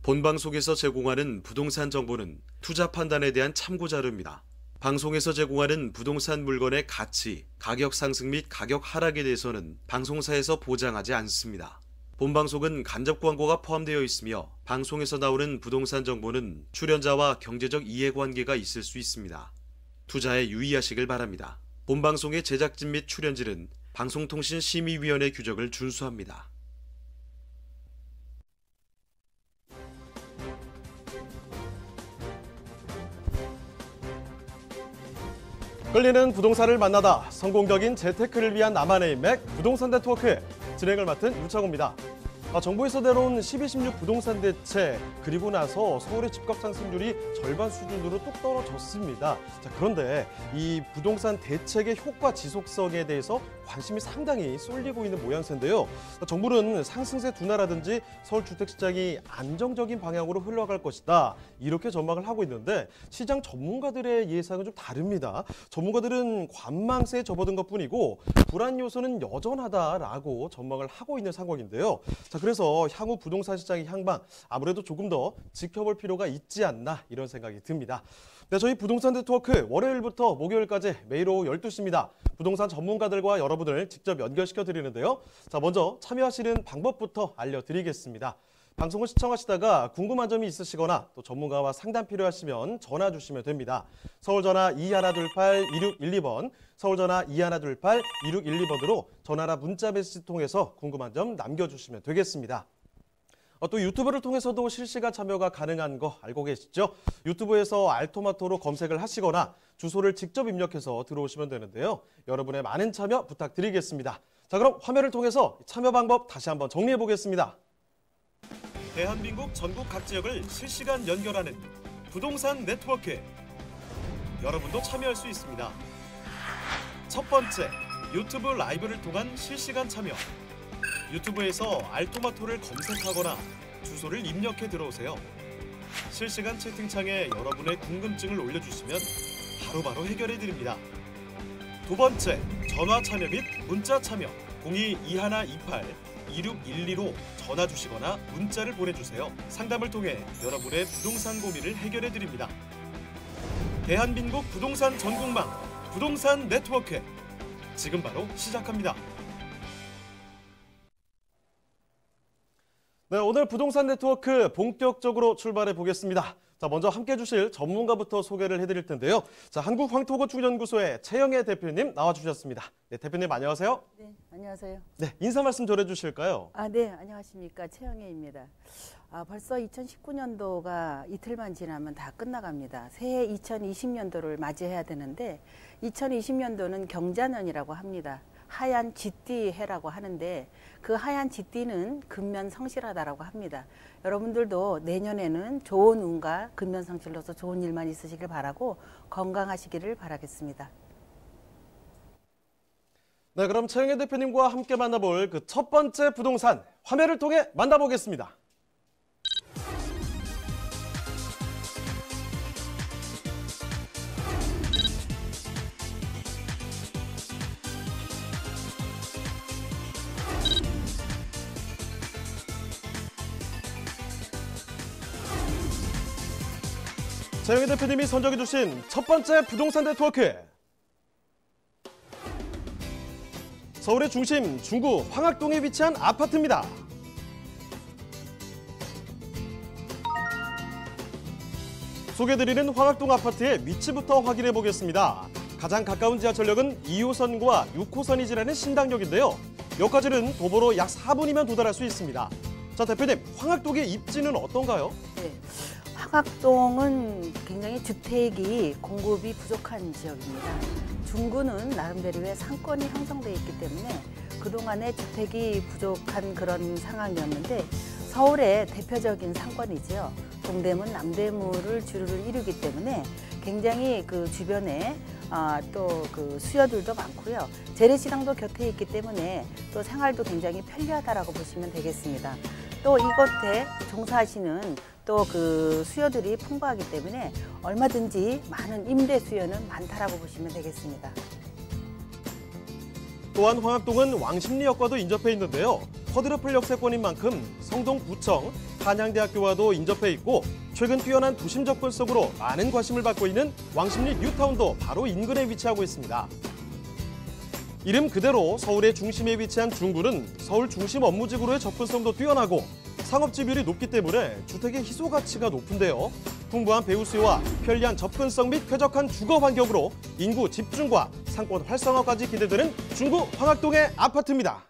본방송에서 제공하는 부동산 정보는 투자 판단에 대한 참고 자료입니다. 방송에서 제공하는 부동산 물건의 가치, 가격 상승 및 가격 하락에 대해서는 방송사에서 보장하지 않습니다. 본방송은 간접 광고가 포함되어 있으며 방송에서 나오는 부동산 정보는 출연자와 경제적 이해관계가 있을 수 있습니다. 투자에 유의하시길 바랍니다. 본방송의 제작진 및 출연진은 방송통신심의위원회 규정을 준수합니다. 끌리는 부동산을 만나다 성공적인 재테크를 위한 나만의 인맥 부동산 네트워크 진행을 맡은 유창호입니다. 정부에서 내놓은 12.16 부동산 대책 그리고 나서 서울의 집값 상승률이 절반 수준으로 뚝 떨어졌습니다. 그런데 이 부동산 대책의 효과 지속성에 대해서 관심이 상당히 쏠리고 있는 모양새인데요. 정부는 상승세 둔화라든지 서울 주택시장이 안정적인 방향으로 흘러갈 것이다. 이렇게 전망을 하고 있는데 시장 전문가들의 예상은 좀 다릅니다. 전문가들은 관망세에 접어든 것뿐이고 불안 요소는 여전하다라고 전망을 하고 있는 상황인데요. 그래서 향후 부동산 시장의 향방 아무래도 조금 더 지켜볼 필요가 있지 않나 이런 생각이 듭니다. 네, 저희 부동산 네트워크 월요일부터 목요일까지 매일 오후 12시입니다. 부동산 전문가들과 여러분을 직접 연결시켜 드리는데요. 먼저 참여하시는 방법부터 알려드리겠습니다. 방송을 시청하시다가 궁금한 점이 있으시거나 또 전문가와 상담 필요하시면 전화 주시면 됩니다. 서울전화 2128-2612번, 서울전화 2128-2612번으로 전화나 문자 메시지 통해서 궁금한 점 남겨주시면 되겠습니다. 또 유튜브를 통해서도 실시간 참여가 가능한 거 알고 계시죠? 유튜브에서 알토마토로 검색을 하시거나 주소를 직접 입력해서 들어오시면 되는데요. 여러분의 많은 참여 부탁드리겠습니다. 그럼 화면을 통해서 참여 방법 다시 한번 정리해 보겠습니다. 대한민국 전국 각 지역을 실시간 연결하는 부동산 네트워크. 여러분도 참여할 수 있습니다. 첫 번째, 유튜브 라이브를 통한 실시간 참여. 유튜브에서 알토마토를 검색하거나 주소를 입력해 들어오세요. 실시간 채팅창에 여러분의 궁금증을 올려주시면 바로바로 해결해 드립니다. 두 번째, 전화 참여 및 문자 참여. 02-2128-2612로 전화 주시거나 문자를 보내주세요. 상담을 통해 여러분의 부동산 고민을 해결해 드립니다. 대한민국 부동산 전국망 부동산 네트워크 지금 바로 시작합니다. 네, 오늘 부동산 네트워크 본격적으로 출발해 보겠습니다. 먼저 함께 해주실 전문가부터 소개를 해드릴 텐데요. 한국황토건축연구소의 최영애 대표님 나와주셨습니다. 네, 대표님 안녕하세요. 네, 안녕하세요. 네, 인사 말씀 전해주실까요? 네, 안녕하십니까. 최영애입니다. 벌써 2019년도가 이틀만 지나면 다 끝나갑니다. 새해 2020년도를 맞이해야 되는데 2020년도는 경자년이라고 합니다. 하얀 쥐띠 해라고 하는데 그 하얀 쥐띠는 근면성실하다라고 합니다. 여러분들도 내년에는 좋은 운과 근면성실로서 좋은 일만 있으시길 바라고 건강하시기를 바라겠습니다. 네, 그럼 최영애 대표님과 함께 만나볼 그 첫 번째 부동산 화면을 통해 만나보겠습니다. 최영애 대표님이 선정해 주신 첫 번째 부동산 네트워크. 서울의 중심 중구 황학동에 위치한 아파트입니다. 소개해드리는 황학동 아파트의 위치부터 확인해 보겠습니다. 가장 가까운 지하철역은 2호선과 6호선이 지나는 신당역인데요. 여기까지는 도보로 약 4분이면 도달할 수 있습니다. 대표님, 황학동의 입지는 어떤가요? 네. 황학동은 굉장히 주택이 공급이 부족한 지역입니다. 중구는 나름대로의 상권이 형성되어 있기 때문에 그동안에 주택이 부족한 그런 상황이었는데 서울의 대표적인 상권이죠. 동대문, 남대문을 주를 이루기 때문에 굉장히 그 주변에 또 그 수요들도 많고요. 재래시장도 곁에 있기 때문에 또 생활도 굉장히 편리하다라고 보시면 되겠습니다. 또 이곳에 종사하시는 또 그 수요들이 풍부하기 때문에 얼마든지 많은 임대 수요는 많다라고 보시면 되겠습니다. 또한 황학동은 왕십리역과도 인접해 있는데요. 쿼드러플 역세권인 만큼 성동 구청, 한양대학교와도 인접해 있고 최근 뛰어난 도심 접근성으로 많은 관심을 받고 있는 왕십리 뉴타운도 바로 인근에 위치하고 있습니다. 이름 그대로 서울의 중심에 위치한 중구는 서울 중심 업무지구로의 접근성도 뛰어나고 상업지율이 높기 때문에 주택의 희소 가치가 높은데요. 풍부한 배우 수요와 편리한 접근성 및 쾌적한 주거 환경으로 인구 집중과 상권 활성화까지 기대되는 중구 황학동의 아파트입니다.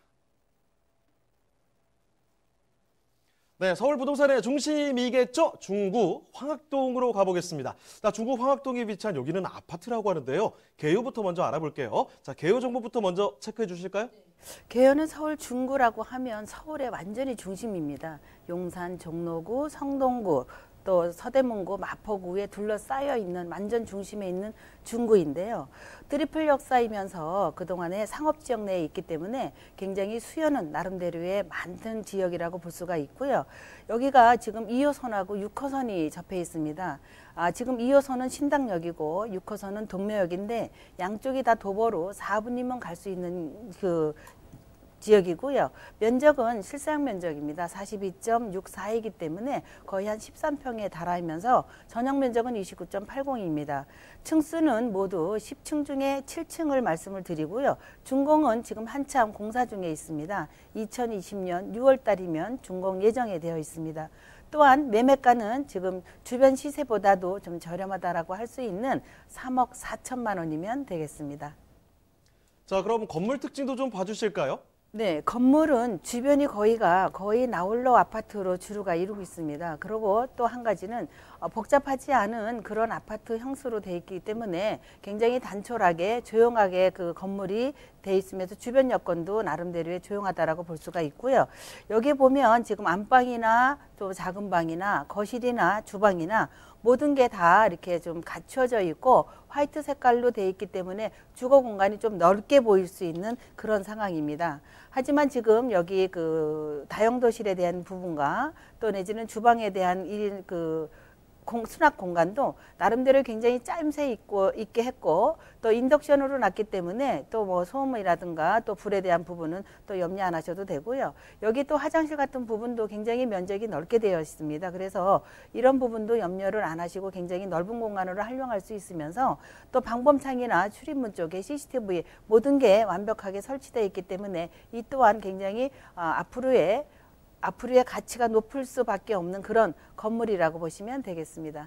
네, 서울 부동산의 중심이겠죠? 중구 황학동으로 가보겠습니다. 중구 황학동에 위치한 여기는 아파트라고 하는데요. 개요부터 먼저 알아볼게요. 자, 개요 정보부터 먼저 체크해 주실까요? 개요는 서울 중구라고 하면 서울의 완전히 중심입니다. 용산, 종로구, 성동구, 또 서대문구, 마포구에 둘러싸여 있는 완전 중심에 있는 중구인데요. 트리플 역사이면서 그동안에 상업지역 내에 있기 때문에 굉장히 수요는 나름대로의 많은 지역이라고 볼 수가 있고요. 여기가 지금 2호선하고 6호선이 접해 있습니다. 지금 2호선은 신당역이고 6호선은 동묘역인데 양쪽이 다 도보로 4분이면 갈 수 있는 그 지역이고요. 면적은 실사용 면적입니다. 42.64이기 때문에 거의 한 13평에 달하면서 전용 면적은 29.80입니다. 층수는 모두 10층 중에 7층을 말씀을 드리고요. 준공은 지금 한참 공사 중에 있습니다. 2020년 6월 달이면 준공 예정에 되어 있습니다. 또한 매매가는 지금 주변 시세보다도 좀 저렴하다라고 할 수 있는 3억 4천만 원이면 되겠습니다. 자, 그럼 건물 특징도 좀 봐주실까요? 네, 건물은 주변이 거의 나홀로 아파트로 주류가 이루고 있습니다. 그리고 또 한 가지는 복잡하지 않은 그런 아파트 형수로 되어 있기 때문에 굉장히 단촐하게 조용하게 그 건물이 돼 있으면서 주변 여건도 나름대로의 조용하다라고 볼 수가 있고요. 여기 보면 지금 안방이나 또 작은 방이나 거실이나 주방이나 모든 게 다 이렇게 좀 갖춰져 있고 화이트 색깔로 되어 있기 때문에 주거 공간이 좀 넓게 보일 수 있는 그런 상황입니다. 하지만 지금 여기 그 다용도실에 대한 부분과 또 내지는 주방에 대한 수납 공간도 나름대로 굉장히 짜임새 있게 했고 또 인덕션으로 놨기 때문에 또 뭐 소음이라든가 또 불에 대한 부분은 또 염려 안 하셔도 되고요. 여기 또 화장실 같은 부분도 굉장히 면적이 넓게 되어 있습니다. 그래서 이런 부분도 염려를 안 하시고 굉장히 넓은 공간으로 활용할 수 있으면서 또 방범창이나 출입문 쪽에 CCTV 모든 게 완벽하게 설치되어 있기 때문에 이 또한 굉장히 앞으로의 가치가 높을 수밖에 없는 그런 건물이라고 보시면 되겠습니다.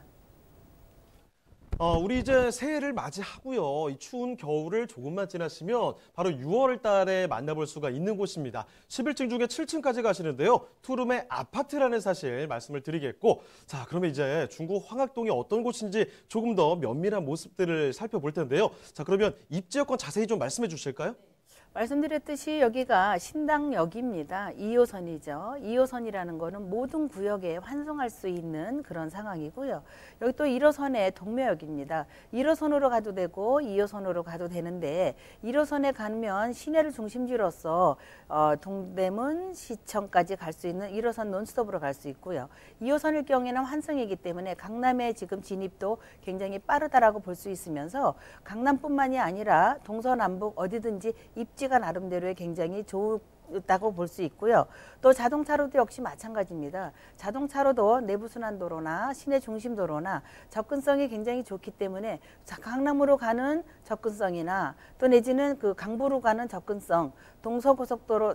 우리 이제 새해를 맞이하고요. 이 추운 겨울을 조금만 지나시면 바로 6월 달에 만나볼 수가 있는 곳입니다. 11층 중에 7층까지 가시는데요. 투룸의 아파트라는 사실 말씀을 드리겠고, 자, 그러면 이제 중구 황학동이 어떤 곳인지 조금 더 면밀한 모습들을 살펴볼 텐데요. 자, 그러면 입지 여건 자세히 좀 말씀해 주실까요? 말씀드렸듯이 여기가 신당역입니다. 2호선이죠. 2호선이라는 거는 모든 구역에 환송할 수 있는 그런 상황이고요. 여기 또 1호선의 동묘역입니다. 1호선으로 가도 되고 2호선으로 가도 되는데 1호선에 가면 시내를 중심지로서 동대문 시청까지 갈 수 있는 1호선 논스톱으로 갈 수 있고요. 2호선일 경우에는 환승이기 때문에 강남의 지금 진입도 굉장히 빠르다라고 볼 수 있으면서 강남뿐만이 아니라 동서남북 어디든지 입지가 나름대로의 굉장히 좋다고 볼 수 있고요. 또 자동차로도 역시 마찬가지입니다. 자동차로도 내부순환도로나 시내 중심도로나 접근성이 굉장히 좋기 때문에 강남으로 가는 접근성이나 또 내지는 그 강부로 가는 접근성, 동서고속도로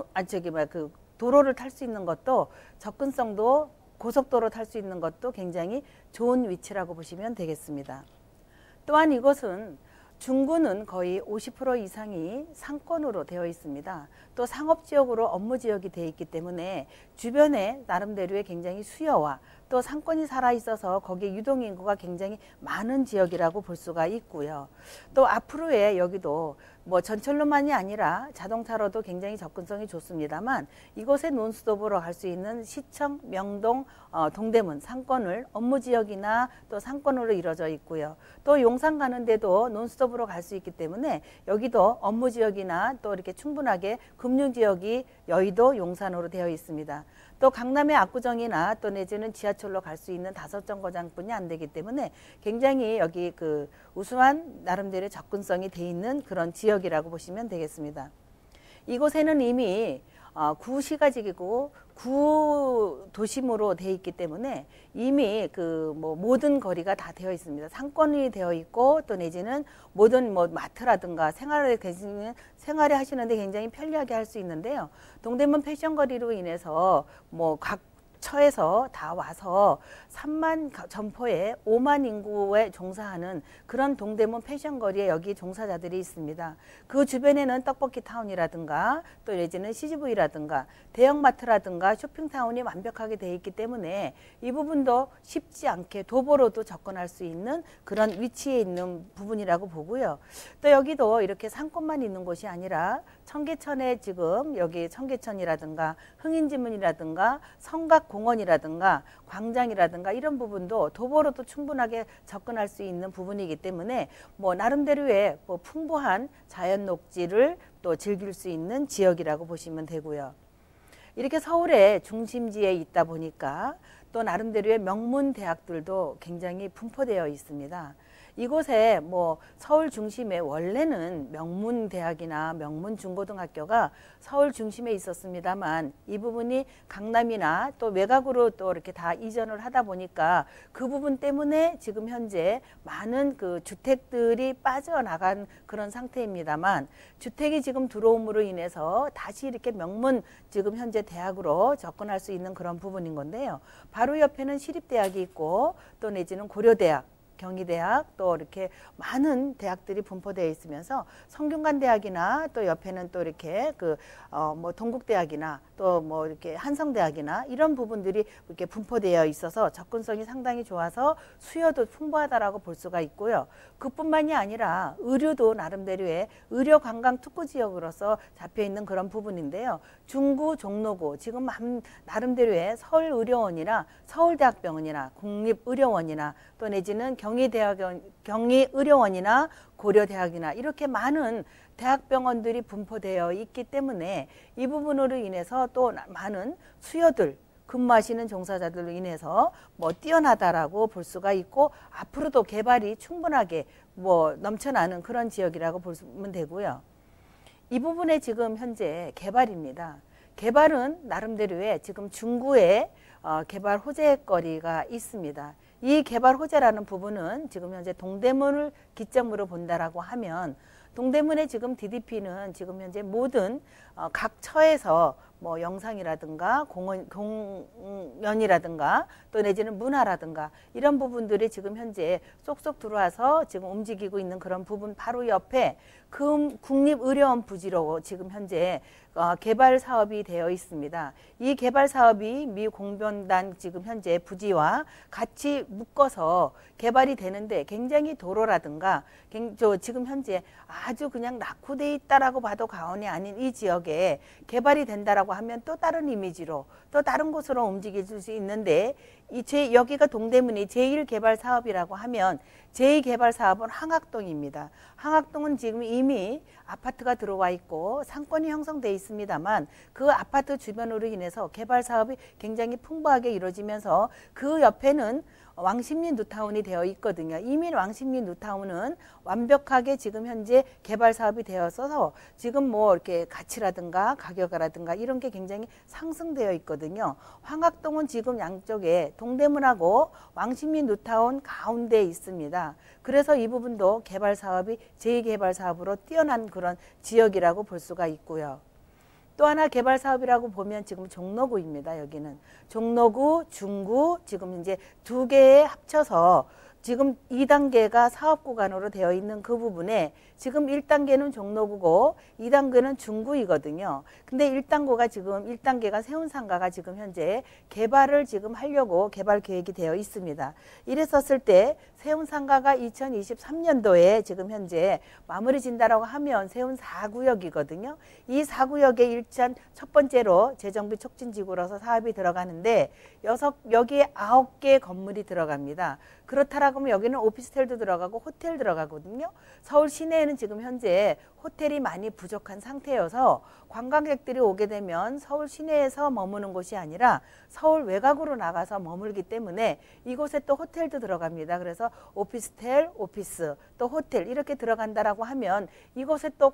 도로를 탈 수 있는 것도 접근성도 고속도로 탈 수 있는 것도 굉장히 좋은 위치라고 보시면 되겠습니다. 또한 이곳은 중구는 거의 50% 이상이 상권으로 되어 있습니다. 또 상업지역으로 업무지역이 되어 있기 때문에 주변에 나름대로의 굉장히 수요와 또 상권이 살아있어서 거기에 유동인구가 굉장히 많은 지역이라고 볼 수가 있고요. 또 앞으로의 여기도 뭐 전철로만이 아니라 자동차로도 굉장히 접근성이 좋습니다만 이곳에 논스톱으로 갈 수 있는 시청, 명동, 동대문 상권을 업무지역이나 또 상권으로 이루어져 있고요. 또 용산 가는데도 논스톱으로 갈 수 있기 때문에 여기도 업무지역이나 또 이렇게 충분하게 금융지역이 여의도, 용산으로 되어 있습니다. 또 강남의 압구정이나 또 내지는 지하철로 갈 수 있는 5정거장뿐이 안 되기 때문에 굉장히 여기 그 우수한 나름대로의 접근성이 돼 있는 그런 지역이라고 보시면 되겠습니다. 이곳에는 이미 구시가지고 구도심으로 돼 있기 때문에 이미 그 뭐 모든 거리가 다 되어 있습니다. 상권이 되어 있고 또 내지는 모든 뭐 마트라든가 생활에 하시는데 굉장히 편리하게 할 수 있는데요. 동대문 패션거리로 인해서 뭐 각 처에서 다 와서 3만 점포에 5만 인구에 종사하는 그런 동대문 패션거리에 여기 종사자들이 있습니다. 그 주변에는 떡볶이타운이라든가 또 내지는 CGV라든가 대형마트라든가 쇼핑타운이 완벽하게 되어 있기 때문에 이 부분도 쉽지 않게 도보로도 접근할 수 있는 그런 위치에 있는 부분이라고 보고요. 또 여기도 이렇게 상권만 있는 곳이 아니라 청계천에 지금 여기 청계천이라든가 흥인지문이라든가 성곽공원이라든가 광장이라든가 이런 부분도 도보로도 충분하게 접근할 수 있는 부분이기 때문에 뭐 나름대로의 뭐 풍부한 자연 녹지를 또 즐길 수 있는 지역이라고 보시면 되고요. 이렇게 서울의 중심지에 있다 보니까 또 나름대로의 명문 대학들도 굉장히 분포되어 있습니다. 이곳에 뭐 서울 중심에 원래는 명문 대학이나 명문 중고등학교가 서울 중심에 있었습니다만 이 부분이 강남이나 또 외곽으로 또 이렇게 다 이전을 하다 보니까 그 부분 때문에 지금 현재 많은 그 주택들이 빠져나간 그런 상태입니다만 주택이 지금 들어옴으로 인해서 다시 이렇게 명문 지금 현재 대학으로 접근할 수 있는 그런 부분인 건데요. 바로 옆에는 시립대학이 있고 또 내지는 고려대학, 경희대학 또 이렇게 많은 대학들이 분포되어 있으면서 성균관대학이나 또 옆에는 또 이렇게 뭐 동국대학이나 또 뭐 이렇게 한성대학이나 이런 부분들이 이렇게 분포되어 있어서 접근성이 상당히 좋아서 수요도 풍부하다라고 볼 수가 있고요. 그뿐만이 아니라 의료도 나름대로의 의료 관광 특구 지역으로서 잡혀 있는 그런 부분인데요. 중구, 종로구 지금 나름대로의 서울의료원이나 서울대학병원이나 국립의료원이나 또 내지는 경희의료원이나 고려대학이나 이렇게 많은 대학병원들이 분포되어 있기 때문에 이 부분으로 인해서 또 많은 수요들 근무하시는 종사자들로 인해서 뭐 뛰어나다라고 볼 수가 있고 앞으로도 개발이 충분하게 뭐 넘쳐나는 그런 지역이라고 보면 되고요. 이 부분에 지금 현재 개발입니다. 개발은 나름대로의 지금 중구에 개발 호재거리가 있습니다. 이 개발 호재라는 부분은 지금 현재 동대문을 기점으로 본다라고 하면 동대문의 지금 DDP는 지금 현재 모든 각 처에서 뭐 영상이라든가 공연이라든가 또 내지는 문화라든가 이런 부분들이 지금 현재 쏙쏙 들어와서 지금 움직이고 있는 그런 부분 바로 옆에 국립의료원 부지로 지금 현재 개발 사업이 되어 있습니다. 이 개발 사업이 미 공변단 지금 현재 부지와 같이 묶어서 개발이 되는데 굉장히 도로라든가 지금 현재 아주 그냥 낙후되어 있다라고 봐도 과언이 아닌 이 지역에 개발이 된다라고 하면 또 다른 이미지로 또 다른 곳으로 움직일 수 있는데 여기가 동대문이 제1개발사업이라고 하면 제2개발사업은 항학동입니다. 항학동은 지금 이미 아파트가 들어와 있고 상권이 형성되어 있습니다만 그 아파트 주변으로 인해서 개발사업이 굉장히 풍부하게 이루어지면서 그 옆에는 왕십리 뉴타운이 되어 있거든요. 이미 왕십리 뉴타운은 완벽하게 지금 현재 개발 사업이 되어 있어서 지금 뭐 이렇게 가치라든가 가격이라든가 이런 게 굉장히 상승되어 있거든요. 황학동은 지금 양쪽에 동대문하고 왕십리 뉴타운 가운데에 있습니다. 그래서 이 부분도 개발 사업이 제2개발 사업으로 뛰어난 그런 지역이라고 볼 수가 있고요. 또 하나 개발 사업이라고 보면 지금 종로구입니다. 여기는 종로구, 중구 지금 이제 두 개에 합쳐서 지금 2단계가 사업 구간으로 되어 있는 그 부분에 지금 1단계는 종로구고 2단계는 중구이거든요. 근데 1단계가 세운상가가 지금 현재 개발을 지금 하려고 개발 계획이 되어 있습니다. 이랬었을 때 세운상가가 2023년도에 지금 현재 마무리 진다라고 하면 세운 4구역이거든요. 이 4구역에 일단 첫 번째로 재정비 촉진지구로서 사업이 들어가는데 여기에 9개 건물이 들어갑니다. 그렇다라고 하면 여기는 오피스텔도 들어가고 호텔 들어가거든요. 서울 시내에는 지금 현재 호텔이 많이 부족한 상태여서 관광객들이 오게 되면 서울 시내에서 머무는 곳이 아니라 서울 외곽으로 나가서 머물기 때문에 이곳에 또 호텔도 들어갑니다. 그래서 오피스텔, 오피스, 또 호텔 이렇게 들어간다라고 하면 이곳에 또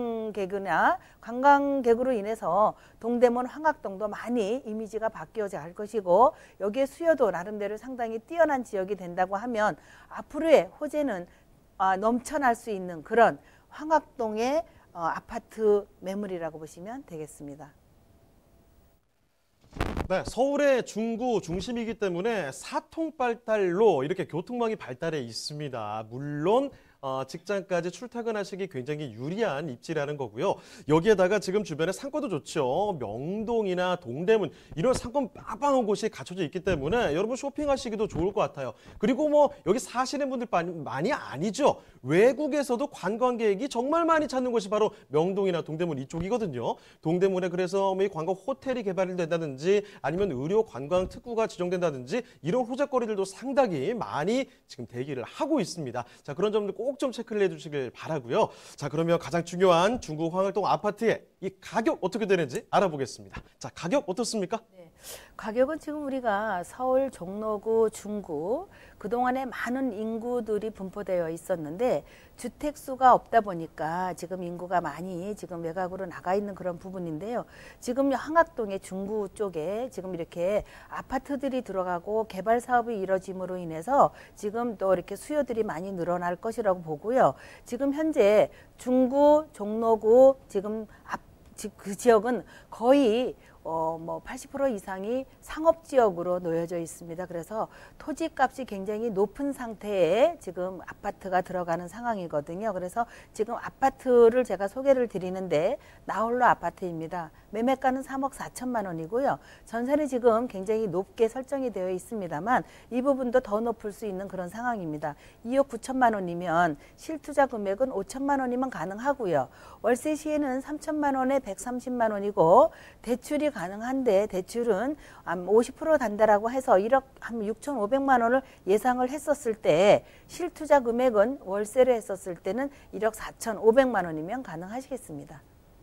관광객으로 인해서 동대문 황학동도 많이 이미지가 바뀌어져 갈 것이고 여기에 수요도 나름대로 상당히 뛰어난 지역이 된다고 하면 앞으로의 호재는 넘쳐날 수 있는 그런 황학동의 아파트 매물이라고 보시면 되겠습니다. 네, 서울의 중구 중심이기 때문에 사통발달로 이렇게 교통망이 발달해 있습니다. 물론 직장까지 출퇴근하시기 굉장히 유리한 입지라는 거고요. 여기에다가 지금 주변에 상권도 좋죠. 명동이나 동대문 이런 상권 빵빵한 곳이 갖춰져 있기 때문에 여러분 쇼핑하시기도 좋을 것 같아요. 그리고 뭐 여기 사시는 분들 많이 아니죠. 외국에서도 관광객이 정말 많이 찾는 곳이 바로 명동이나 동대문 이쪽이거든요. 동대문에 그래서 이 관광 호텔이 개발이 된다든지 아니면 의료 관광 특구가 지정된다든지 이런 호재거리들도 상당히 많이 지금 대기를 하고 있습니다. 자, 그런 점들 꼭 좀 체크를 해주시길 바라고요. 자, 그러면 가장 중요한 중구 황학동 아파트의 이 가격 어떻게 되는지 알아보겠습니다. 자, 가격 어떻습니까? 네. 가격은 지금 우리가 서울 종로구 중구 그동안에 많은 인구들이 분포되어 있었는데 주택수가 없다 보니까 지금 인구가 많이 지금 외곽으로 나가 있는 그런 부분인데요. 지금 황학동의 중구 쪽에 지금 이렇게 아파트들이 들어가고 개발 사업이 이뤄짐으로 인해서 지금 또 이렇게 수요들이 많이 늘어날 것이라고 보고요. 지금 현재 중구, 종로구 지금 그 지역은 거의 80% 이상이 상업지역으로 놓여져 있습니다. 그래서 토지값이 굉장히 높은 상태에 지금 아파트가 들어가는 상황이거든요. 그래서 지금 아파트를 제가 소개를 드리는데 나홀로 아파트입니다. 매매가는 3억 4천만 원이고요. 전세는 지금 굉장히 높게 설정이 되어 있습니다만 이 부분도 더 높을 수 있는 그런 상황입니다. 2억 9천만 원이면 실투자 금액은 5천만 원이면 가능하고요. 월세 시에는 3천만 원에 130만 원이고 대출이 가능한데 대출은 50% 단다라고 해서 1억 한 6,500만 원을 예상을 했었을 때 실투자 금액은 월세를 했었을 때는 1억 4,500만 원이면 가능하시겠습니다.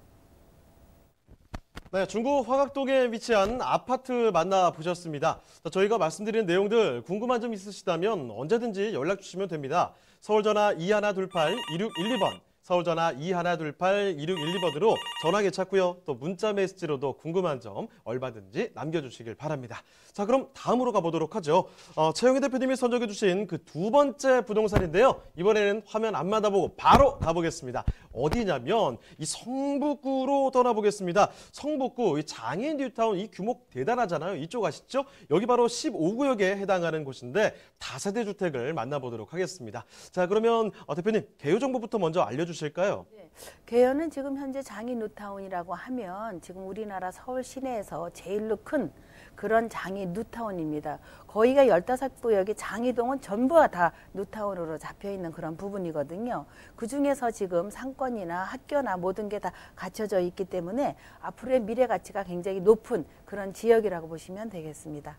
네, 중구 황학동에 위치한 아파트 만나보셨습니다. 저희가 말씀드린 내용들 궁금한 점 있으시다면 언제든지 연락 주시면 됩니다. 서울전화 2128-2612번, 서울전화 2128-2612번으로 전화 괜찮고요. 또 문자 메시지로도 궁금한 점 얼마든지 남겨주시길 바랍니다. 자, 그럼 다음으로 가보도록 하죠. 최영희 대표님이 선정해 주신 그 두 번째 부동산인데요. 이번에는 화면 안 받아보고 바로 가보겠습니다. 어디냐면 이 성북구로 떠나보겠습니다. 성북구 이 장애인 뉴타운 이 규모 대단하잖아요. 이쪽 아시죠? 여기 바로 15구역에 해당하는 곳인데 다세대 주택을 만나보도록 하겠습니다. 자, 그러면 대표님 개요 정보부터 먼저 알려주실까요? 네. 개요는 지금 현재 장애인 뉴타운이라고 하면 지금 우리나라 서울 시내에서 제일로 큰 그런 장애인 뉴타운입니다. 거의가 15구역이 장이동은 전부 다 뉴타운으로 잡혀있는 그런 부분이거든요. 그중에서 지금 상권이나 학교나 모든 게 다 갖춰져 있기 때문에 앞으로의 미래 가치가 굉장히 높은 그런 지역이라고 보시면 되겠습니다.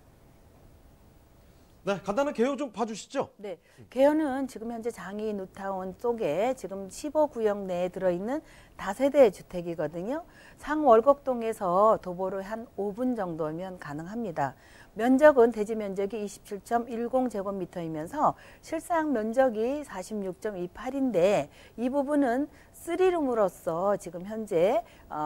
네, 간단한 개요 좀 봐주시죠. 네, 개요는 지금 현재 장애인 뉴타운 속에 지금 15구역 내에 들어있는 다세대 주택이거든요. 상월곡동에서 도보로 한 5분 정도면 가능합니다. 면적은 대지 면적이 27.10제곱미터이면서 실상 면적이 46.28인데 이 부분은 3룸으로서 지금 현재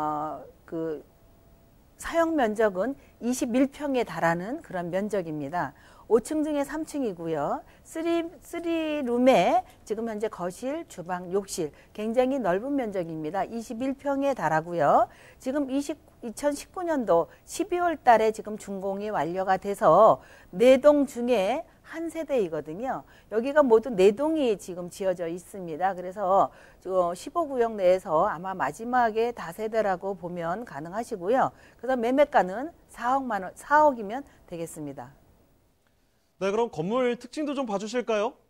사용 면적은 21평에 달하는 그런 면적입니다. 5층 중에 3층이고요. 3룸에 지금 현재 거실, 주방, 욕실 굉장히 넓은 면적입니다. 21평에 달하고요. 지금 2019년도 12월 달에 지금 준공이 완료가 돼서 4동 중에 한 세대이거든요. 여기가 모두 4동이 지금 지어져 있습니다. 그래서 15구역 내에서 아마 마지막에 다세대라고 보면 가능하시고요. 그래서 매매가는 4억이면 되겠습니다. 네, 그럼 건물 특징도 좀 봐주실까요?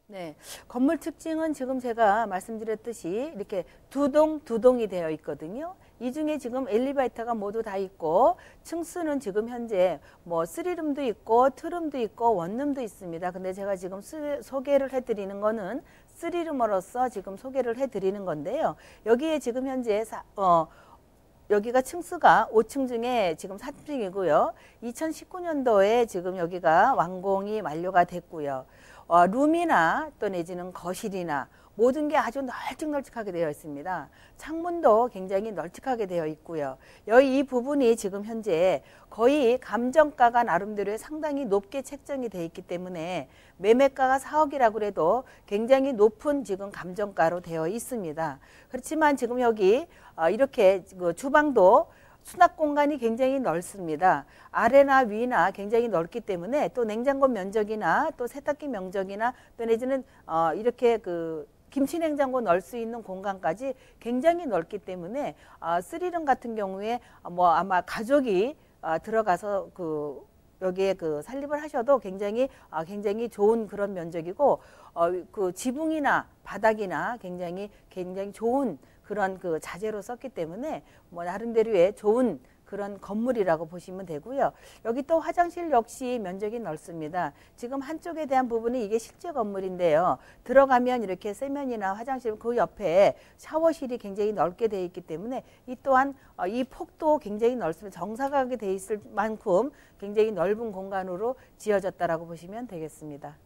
네, 건물 특징은 지금 제가 말씀드렸듯이 이렇게 두 동이 되어 있거든요. 이 중에 지금 엘리베이터가 모두 다 있고 층수는 지금 현재 뭐 3룸도 있고 2룸도 있고 원룸도 있습니다. 근데 제가 지금 소개를 해드리는 거는 3룸으로서 지금 소개를 해드리는 건데요. 여기에 지금 현재 여기가 층수가 5층 중에 지금 4층이고요. 2019년도에 지금 여기가 완공이 완료가 됐고요. 룸이나 또 내지는 거실이나 모든 게 아주 널찍널찍하게 되어 있습니다. 창문도 굉장히 널찍하게 되어 있고요. 이 부분이 지금 현재 거의 감정가가 나름대로 상당히 높게 책정이 되어 있기 때문에 매매가가 4억이라고 해도 굉장히 높은 지금 감정가로 되어 있습니다. 그렇지만 지금 여기 이렇게 그 주방도 수납 공간이 굉장히 넓습니다. 아래나 위나 굉장히 넓기 때문에 또 냉장고 면적이나 또 세탁기 면적이나 또 내지는 이렇게 그 김치 냉장고 넣을 수 있는 공간까지 굉장히 넓기 때문에 3룸 같은 경우에 뭐 아마 가족이 들어가서 여기에 살림을 하셔도 굉장히 좋은 그런 면적이고 그 지붕이나 바닥이나 굉장히 좋은 그런 자재로 썼기 때문에 뭐 나름대로의 좋은 그런 건물이라고 보시면 되고요. 여기 또 화장실 역시 면적이 넓습니다. 지금 한쪽에 대한 부분이 이게 실제 건물인데요. 들어가면 이렇게 세면이나 화장실 그 옆에 샤워실이 굉장히 넓게 되어 있기 때문에 이 또한 이 폭도 굉장히 넓습니다. 정사각이 되어 있을 만큼 굉장히 넓은 공간으로 지어졌다라고 보시면 되겠습니다.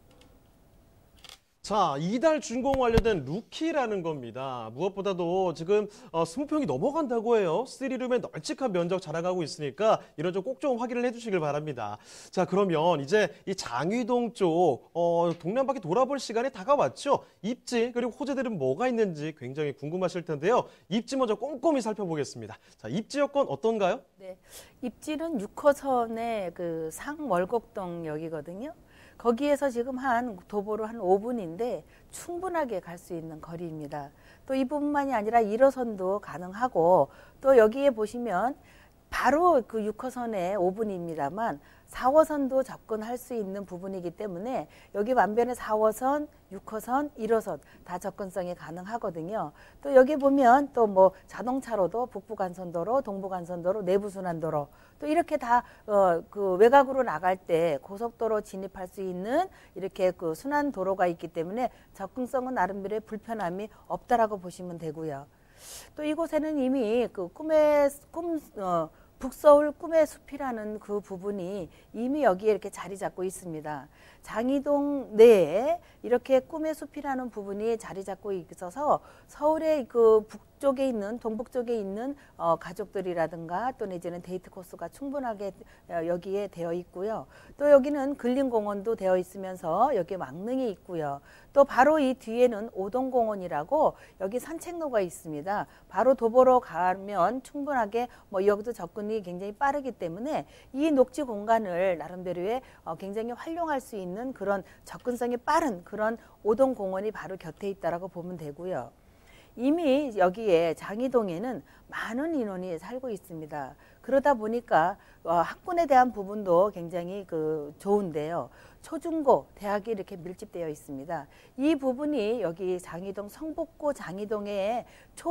자, 이달 준공 완료된 루키라는 겁니다. 무엇보다도 지금 20평이 넘어간다고 해요. 3룸의 널찍한 면적 자랑하고 있으니까 이런 좀 꼭 좀 확인을 해주시길 바랍니다. 자, 그러면 이제 이 장위동 쪽 동네 한 바퀴 돌아볼 시간이 다가왔죠. 입지 그리고 호재들은 뭐가 있는지 굉장히 궁금하실 텐데요. 입지 먼저 꼼꼼히 살펴보겠습니다. 자, 입지 여건 어떤가요? 네, 입지는 6호선의 그 상월곡동역이거든요. 거기에서 지금 도보로 한 5분인데 충분하게 갈 수 있는 거리입니다. 또 이 부분만이 아니라 1호선도 가능하고 또 여기에 보시면 바로 그 6호선에 5분입니다만 4호선도 접근할 수 있는 부분이기 때문에 여기 반면에 4호선, 6호선, 1호선 다 접근성이 가능하거든요. 또 여기 보면 또 뭐 자동차로도 북부간선도로, 동부간선도로, 내부순환도로 또 이렇게 다 그 외곽으로 나갈 때 고속도로 진입할 수 있는 이렇게 그 순환도로가 있기 때문에 접근성은 나름대로의 불편함이 없다라고 보시면 되고요. 또 이곳에는 이미 북서울 꿈의 숲이라는 그 부분이 이미 여기에 이렇게 자리 잡고 있습니다. 장이동 내에 이렇게 꿈의 숲이라는 부분이 자리 잡고 있어서 서울의 그 북쪽에 있는 동북 쪽에 있는 가족들이라든가 또 내지는 데이트 코스가 충분하게 여기에 되어 있고요. 또 여기는 근린공원도 되어 있으면서 여기 왕릉이 있고요. 또 바로 이 뒤에는 오동공원이라고 여기 산책로가 있습니다. 바로 도보로 가면 충분하게 뭐 여기도 접근이 굉장히 빠르기 때문에 이 녹지 공간을 나름대로의 굉장히 활용할 수 있는 그런 접근성이 빠른 그런 오동공원이 바로 곁에 있다라고 보면 되고요. 이미 여기에 장이동에는 많은 인원이 살고 있습니다. 그러다 보니까 학군에 대한 부분도 굉장히 좋은데요. 초중고 대학이 이렇게 밀집되어 있습니다. 이 부분이 여기 장이동 성북구 장이동에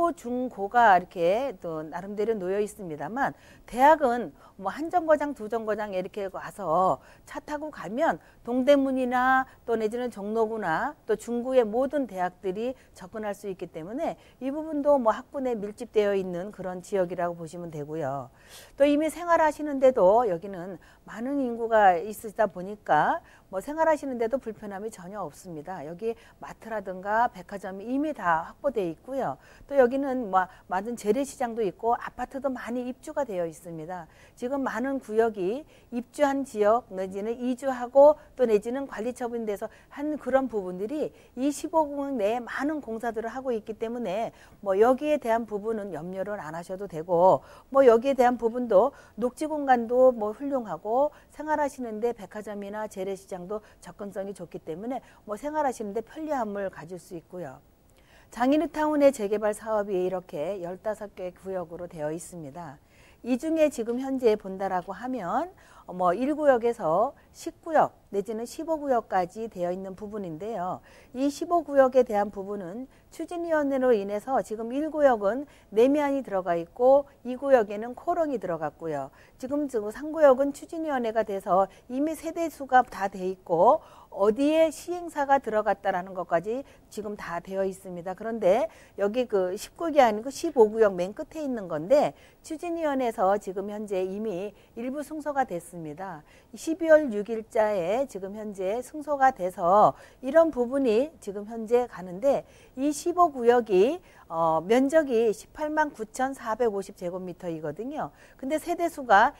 초중고가 이렇게 또 나름대로 놓여 있습니다만 대학은 뭐 한 정거장 두 정거장 이렇게 와서 차 타고 가면 동대문이나 또 내지는 종로구나 또 중구의 모든 대학들이 접근할 수 있기 때문에 이 부분도 뭐 학군에 밀집되어 있는 그런 지역이라고 보시면 되고요. 또 이미 생활하시는데도 여기는 많은 인구가 있으다 보니까 뭐 생활하시는데도 불편함이 전혀 없습니다. 여기 마트라든가 백화점이 이미 다 확보되어 있고요. 또 여기는 뭐 많은 재래시장도 있고 아파트도 많이 입주가 되어 있습니다. 지금 많은 구역이 입주한 지역 내지는 이주하고 또 내지는 관리 처분돼서 한 그런 부분들이 이 15구 내에 많은 공사들을 하고 있기 때문에 뭐 여기에 대한 부분은 염려를 안 하셔도 되고 뭐 여기에 대한 부분도 녹지 공간도 뭐 훌륭하고 생활하시는데 백화점이나 재래시장도 접근성이 좋기 때문에 뭐 생활하시는데 편리함을 가질 수 있고요. 장인우타운의 재개발 사업이 이렇게 15개 구역으로 되어 있습니다. 이 중에 지금 현재 본다라고 하면 1구역에서 10구역 내지는 15구역까지 되어 있는 부분인데요. 이 15구역에 대한 부분은 추진위원회로 인해서 지금 1구역은 내면이 들어가 있고 2구역에는 코롱이 들어갔고요. 지금 3구역은 추진위원회가 돼서 이미 세대수가 다 돼 있고 어디에 시행사가 들어갔다라는 것까지 지금 다 되어 있습니다. 그런데 여기 그 19구역이 아니고 15구역 맨 끝에 있는 건데 추진위원회에서 지금 현재 이미 일부 승소가 됐습니다. 12월 6일자에 지금 현재 승소가 돼서 이런 부분이 지금 현재 가는데 이 15구역이 면적이 18만 9,450제곱미터이거든요. 근데 세대수가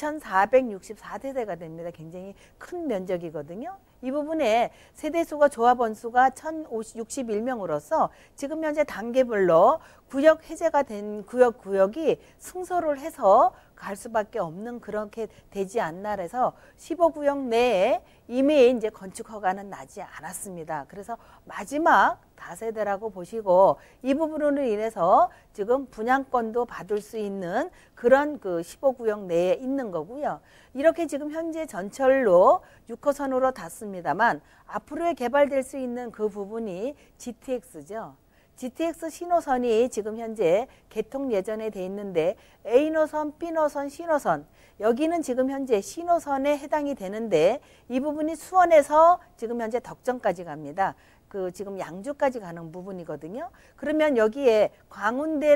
2,464세대가 됩니다. 굉장히 큰 면적이거든요. 이 부분에 세대수가 조합원수가 1,061명으로서 지금 현재 단계별로 구역 해제가 된 구역이 승소를 해서 갈 수밖에 없는 그렇게 되지 않나 해서 15구역 내에 이미 이제 건축 허가는 나지 않았습니다. 그래서 마지막 다세대라고 보시고 이 부분으로 인해서 지금 분양권도 받을 수 있는 그런 그 15구역 내에 있는 거고요. 이렇게 지금 현재 전철로 6호선으로 닿습니다만 앞으로에 개발될 수 있는 그 부분이 GTX죠. GTX 신호선이 지금 현재 개통 예정에 돼 있는데 A노선, B노선, C노선 여기는 지금 현재 C노선에 해당이 되는데 이 부분이 수원에서 지금 현재 덕정까지 갑니다. 그 지금 양주까지 가는 부분이거든요. 그러면 여기에 강운대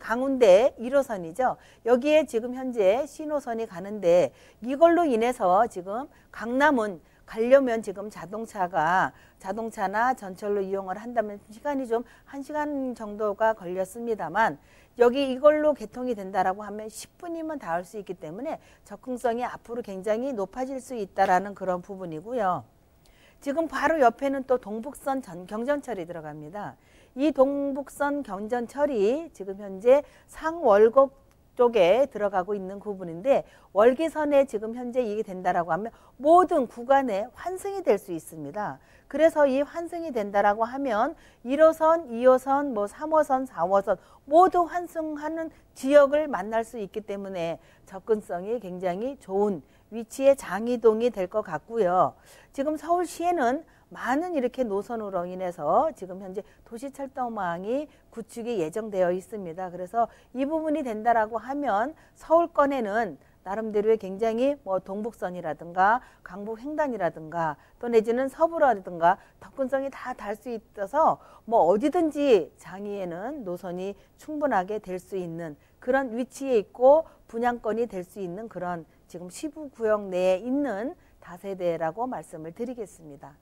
1호선이죠. 여기에 지금 현재 C노선이 가는데 이걸로 인해서 지금 강남은 가려면 지금 자동차나 전철로 이용을 한다면 시간이 좀 1시간 정도가 걸렸습니다만 여기 이걸로 개통이 된다라고 하면 10분이면 닿을 수 있기 때문에 접근성이 앞으로 굉장히 높아질 수 있다라는 그런 부분이고요. 지금 바로 옆에는 또 동북선 경전철이 들어갑니다. 이 동북선 경전철이 지금 현재 상월곡 쪽에 들어가고 있는 부분인데 월계선에 지금 현재 이게 된다라고 하면 모든 구간에 환승이 될 수 있습니다. 그래서 이 환승이 된다라고 하면 1호선, 2호선, 3호선, 4호선 모두 환승하는 지역을 만날 수 있기 때문에 접근성이 굉장히 좋은 위치의 장이동이 될 것 같고요. 지금 서울시에는 많은 이렇게 노선으로 인해서 지금 현재 도시철도망이 구축이 예정되어 있습니다. 그래서 이 부분이 된다라고 하면 서울권에는 나름대로의 굉장히 동북선이라든가 강북횡단이라든가 또 내지는 서부라든가 접근성이 다 달 수 있어서 어디든지 장위에는 노선이 충분하게 될 수 있는 그런 위치에 있고 분양권이 될 수 있는 그런 지금 15구역 내에 있는 다세대라고 말씀을 드리겠습니다.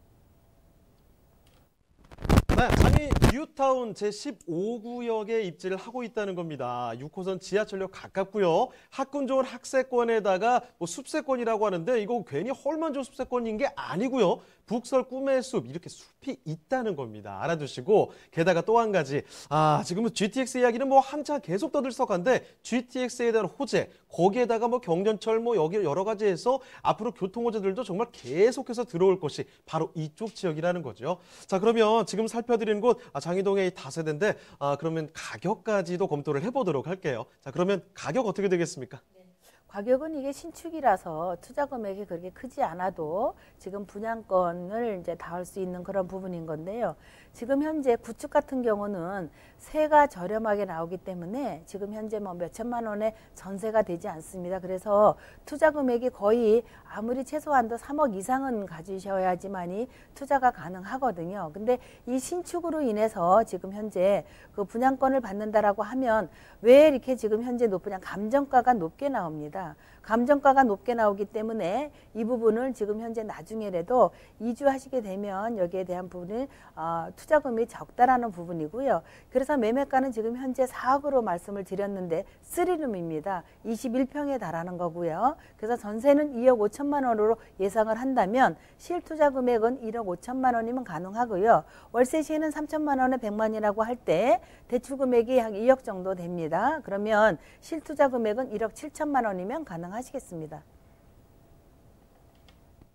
네, 장이 뉴타운 제15구역에 입지를 하고 있다는 겁니다. 6호선 지하철역 가깝고요. 학군 좋은 학세권에다가 숲세권이라고 하는데 이거 괜히 헐만 좋은 숲세권인 게 아니고요. 북설 꿈의 숲 이렇게 숲이 있다는 겁니다. 알아두시고 게다가 또 한 가지 지금은 GTX 이야기는 한참 계속 떠들썩한데 GTX에 대한 호재 거기에다가 경전철 여기 여러 가지 해서 앞으로 교통 호재들도 정말 계속해서 들어올 것이 바로 이쪽 지역이라는 거죠. 자 그러면 지금 살펴드리는 곳 장이동의 다세대인데 그러면 가격까지도 검토를 해보도록 할게요. 자 그러면 가격 어떻게 되겠습니까? 가격은 이게 신축이라서 투자 금액이 그렇게 크지 않아도 지금 분양권을 이제 닿을 수 있는 그런 부분인 건데요. 지금 현재 구축 같은 경우는 세가 저렴하게 나오기 때문에 지금 현재 몇천만 원의 전세가 되지 않습니다. 그래서 투자 금액이 거의 아무리 최소한도 3억 이상은 가지셔야지만이 투자가 가능하거든요. 근데 이 신축으로 인해서 지금 현재 그 분양권을 받는다라고 하면 왜 이렇게 지금 현재 높으냐? 감정가가 높게 나옵니다. 감정가가 높게 나오기 때문에 이 부분을 지금 현재 나중에라도 이주하시게 되면 여기에 대한 부분은 투자금이 적다라는 부분이고요. 그래서 매매가는 지금 현재 4억으로 말씀을 드렸는데 3룸입니다. 21평에 달하는 거고요. 그래서 전세는 2억 5천만 원으로 예상을 한다면 실투자 금액은 1억 5천만 원이면 가능하고요. 월세 시에는 3천만 원에 100만이라고 할 때 대출 금액이 한 2억 정도 됩니다. 그러면 실투자 금액은 1억 7천만 원이면 가능하시겠습니다.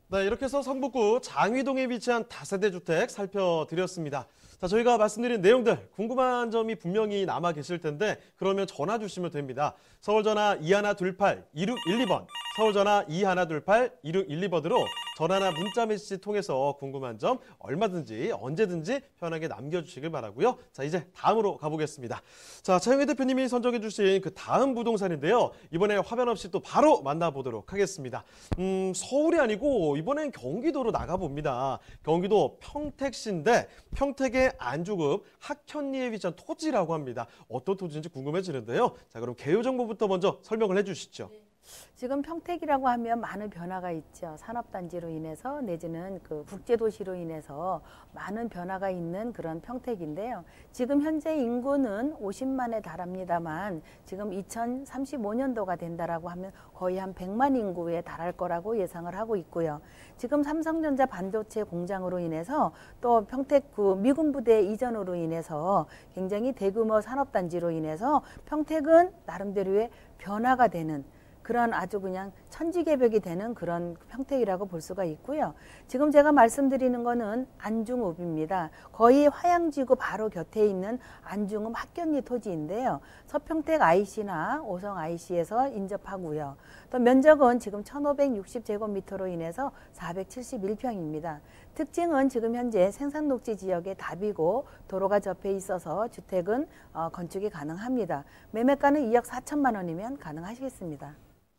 네, 이렇게 해서 성북구 장위동에 위치한 다세대 주택 살펴드렸습니다. 자, 저희가 말씀드린 내용들 궁금한 점이 분명히 남아 계실 텐데 그러면 전화 주시면 됩니다. 서울전화 2128-2612번, 서울전화 2128-2612번으로 전화나 문자 메시지 통해서 궁금한 점 얼마든지 언제든지 편하게 남겨주시길 바라고요. 자, 이제 다음으로 가보겠습니다. 자, 차영희 대표님이 선정해 주신 그 다음 부동산인데요. 이번에 화면 없이 또 바로 만나보도록 하겠습니다. 서울이 아니고 이번엔 경기도로 나가봅니다. 경기도 평택시인데 평택의 안주읍 학현리에 위치한 토지라고 합니다. 어떤 토지인지 궁금해지는데요. 자, 그럼 개요 정보부터 먼저 설명을 해주시죠. 지금 평택이라고 하면 많은 변화가 있죠. 산업단지로 인해서 내지는 그 국제도시로 인해서 많은 변화가 있는 그런 평택인데요. 지금 현재 인구는 50만에 달합니다만 지금 2035년도가 된다라고 하면 거의 한 100만 인구에 달할 거라고 예상을 하고 있고요. 지금 삼성전자 반도체 공장으로 인해서 또 평택구 미군부대 이전으로 인해서 굉장히 대규모 산업단지로 인해서 평택은 나름대로의 변화가 되는 그런 아주 그냥 천지개벽이 되는 그런 평택이라고 볼 수가 있고요. 지금 제가 말씀드리는 거는 안중읍입니다. 거의 화양지구 바로 곁에 있는 안중읍 학견리 토지인데요. 서평택 IC나 오성 IC에서 인접하고요. 또 면적은 지금 1560제곱미터로 인해서 471평입니다. 특징은 지금 현재 생산녹지 지역의 답이고 도로가 접해 있어서 주택은 건축이 가능합니다. 매매가는 2억 4천만 원이면 가능하시겠습니다.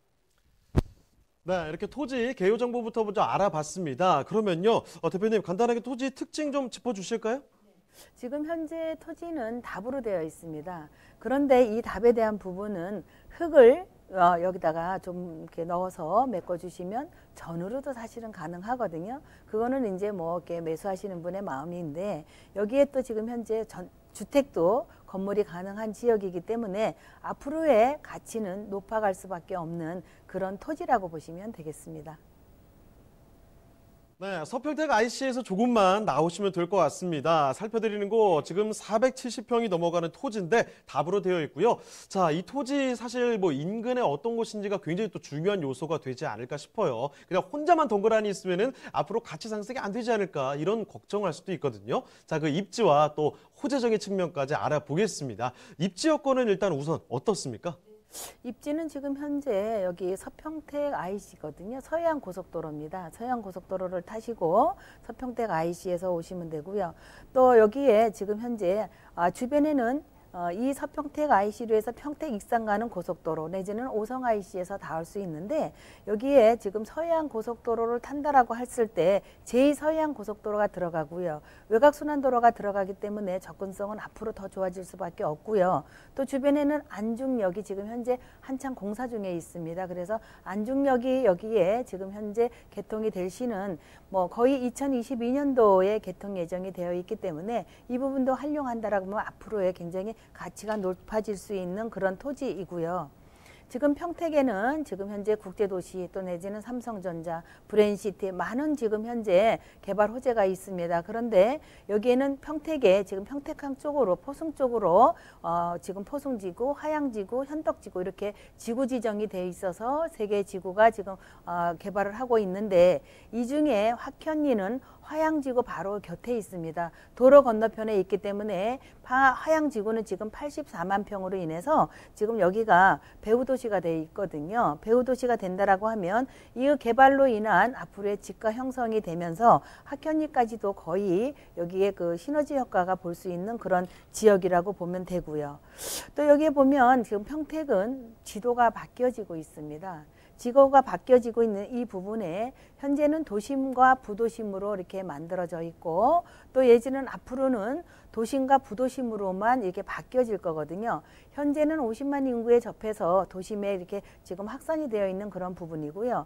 네, 이렇게 토지 개요 정보부터 먼저 알아봤습니다. 그러면요, 대표님 간단하게 토지 특징 좀 짚어주실까요? 지금 현재 토지는 답으로 되어 있습니다. 그런데 이 답에 대한 부분은 흙을 여기다가 좀 이렇게 넣어서 메꿔주시면 전으로도 사실은 가능하거든요. 그거는 이제 뭐 이렇게 매수하시는 분의 마음인데 여기에 또 지금 현재 주택도 건물이 가능한 지역이기 때문에 앞으로의 가치는 높아갈 수밖에 없는 그런 토지라고 보시면 되겠습니다. 네, 서평택 IC에서 조금만 나오시면 될 것 같습니다. 살펴드리는 곳 지금 470평이 넘어가는 토지인데 답으로 되어 있고요. 자, 이 토지 사실 뭐 인근에 어떤 곳인지가 굉장히 또 중요한 요소가 되지 않을까 싶어요. 그냥 혼자만 덩그러니 있으면은 앞으로 가치 상승이 안 되지 않을까 이런 걱정을 할 수도 있거든요. 자, 그 입지와 또 호재적인 측면까지 알아보겠습니다. 입지 여건은 일단 우선 어떻습니까? 입지는 지금 현재 여기 서평택 IC거든요. 서해안 고속도로입니다. 서해안 고속도로를 타시고 서평택 IC에서 오시면 되고요. 또 여기에 지금 현재 주변에는 이 서평택 IC로 해서 평택 익산 가는 고속도로 내지는 오성 IC에서 닿을 수 있는데 여기에 지금 서해안 고속도로를 탄다라고 했을 때 제2서해안 고속도로가 들어가고요. 외곽순환도로가 들어가기 때문에 접근성은 앞으로 더 좋아질 수밖에 없고요. 또 주변에는 안중역이 지금 현재 한창 공사 중에 있습니다. 그래서 안중역이 여기에 지금 현재 개통이 될 시는 뭐 거의 2022년도에 개통 예정이 되어 있기 때문에 이 부분도 활용한다라고 하면 앞으로의 굉장히 가치가 높아질 수 있는 그런 토지이고요. 지금 평택에는 지금 현재 국제도시 또 내지는 삼성전자, 브랜시티 많은 지금 현재 개발 호재가 있습니다. 그런데 여기에는 평택에 지금 평택항 쪽으로 포승 쪽으로 지금 포승지구, 하양지구, 현덕지구 이렇게 지구 지정이 돼 있어서 세 개의 지구가 지금 개발을 하고 있는데 이 중에 학현리는 화양지구 바로 곁에 있습니다. 도로 건너편에 있기 때문에 화양지구는 지금 84만 평으로 인해서 지금 여기가 배후도시가 돼 있거든요. 배후도시가 된다라고 하면 이 개발로 인한 앞으로의 집가 형성이 되면서 학현리까지도 거의 여기에 그 시너지 효과가 볼 수 있는 그런 지역이라고 보면 되고요. 또 여기에 보면 지금 평택은 지도가 바뀌어지고 있습니다. 지구가 바뀌어지고 있는 이 부분에 현재는 도심과 부도심으로 이렇게 만들어져 있고 또 예지는 앞으로는 도심과 부도심으로만 이렇게 바뀌어질 거거든요. 현재는 50만 인구에 접해서 도심에 이렇게 지금 확산이 되어 있는 그런 부분이고요.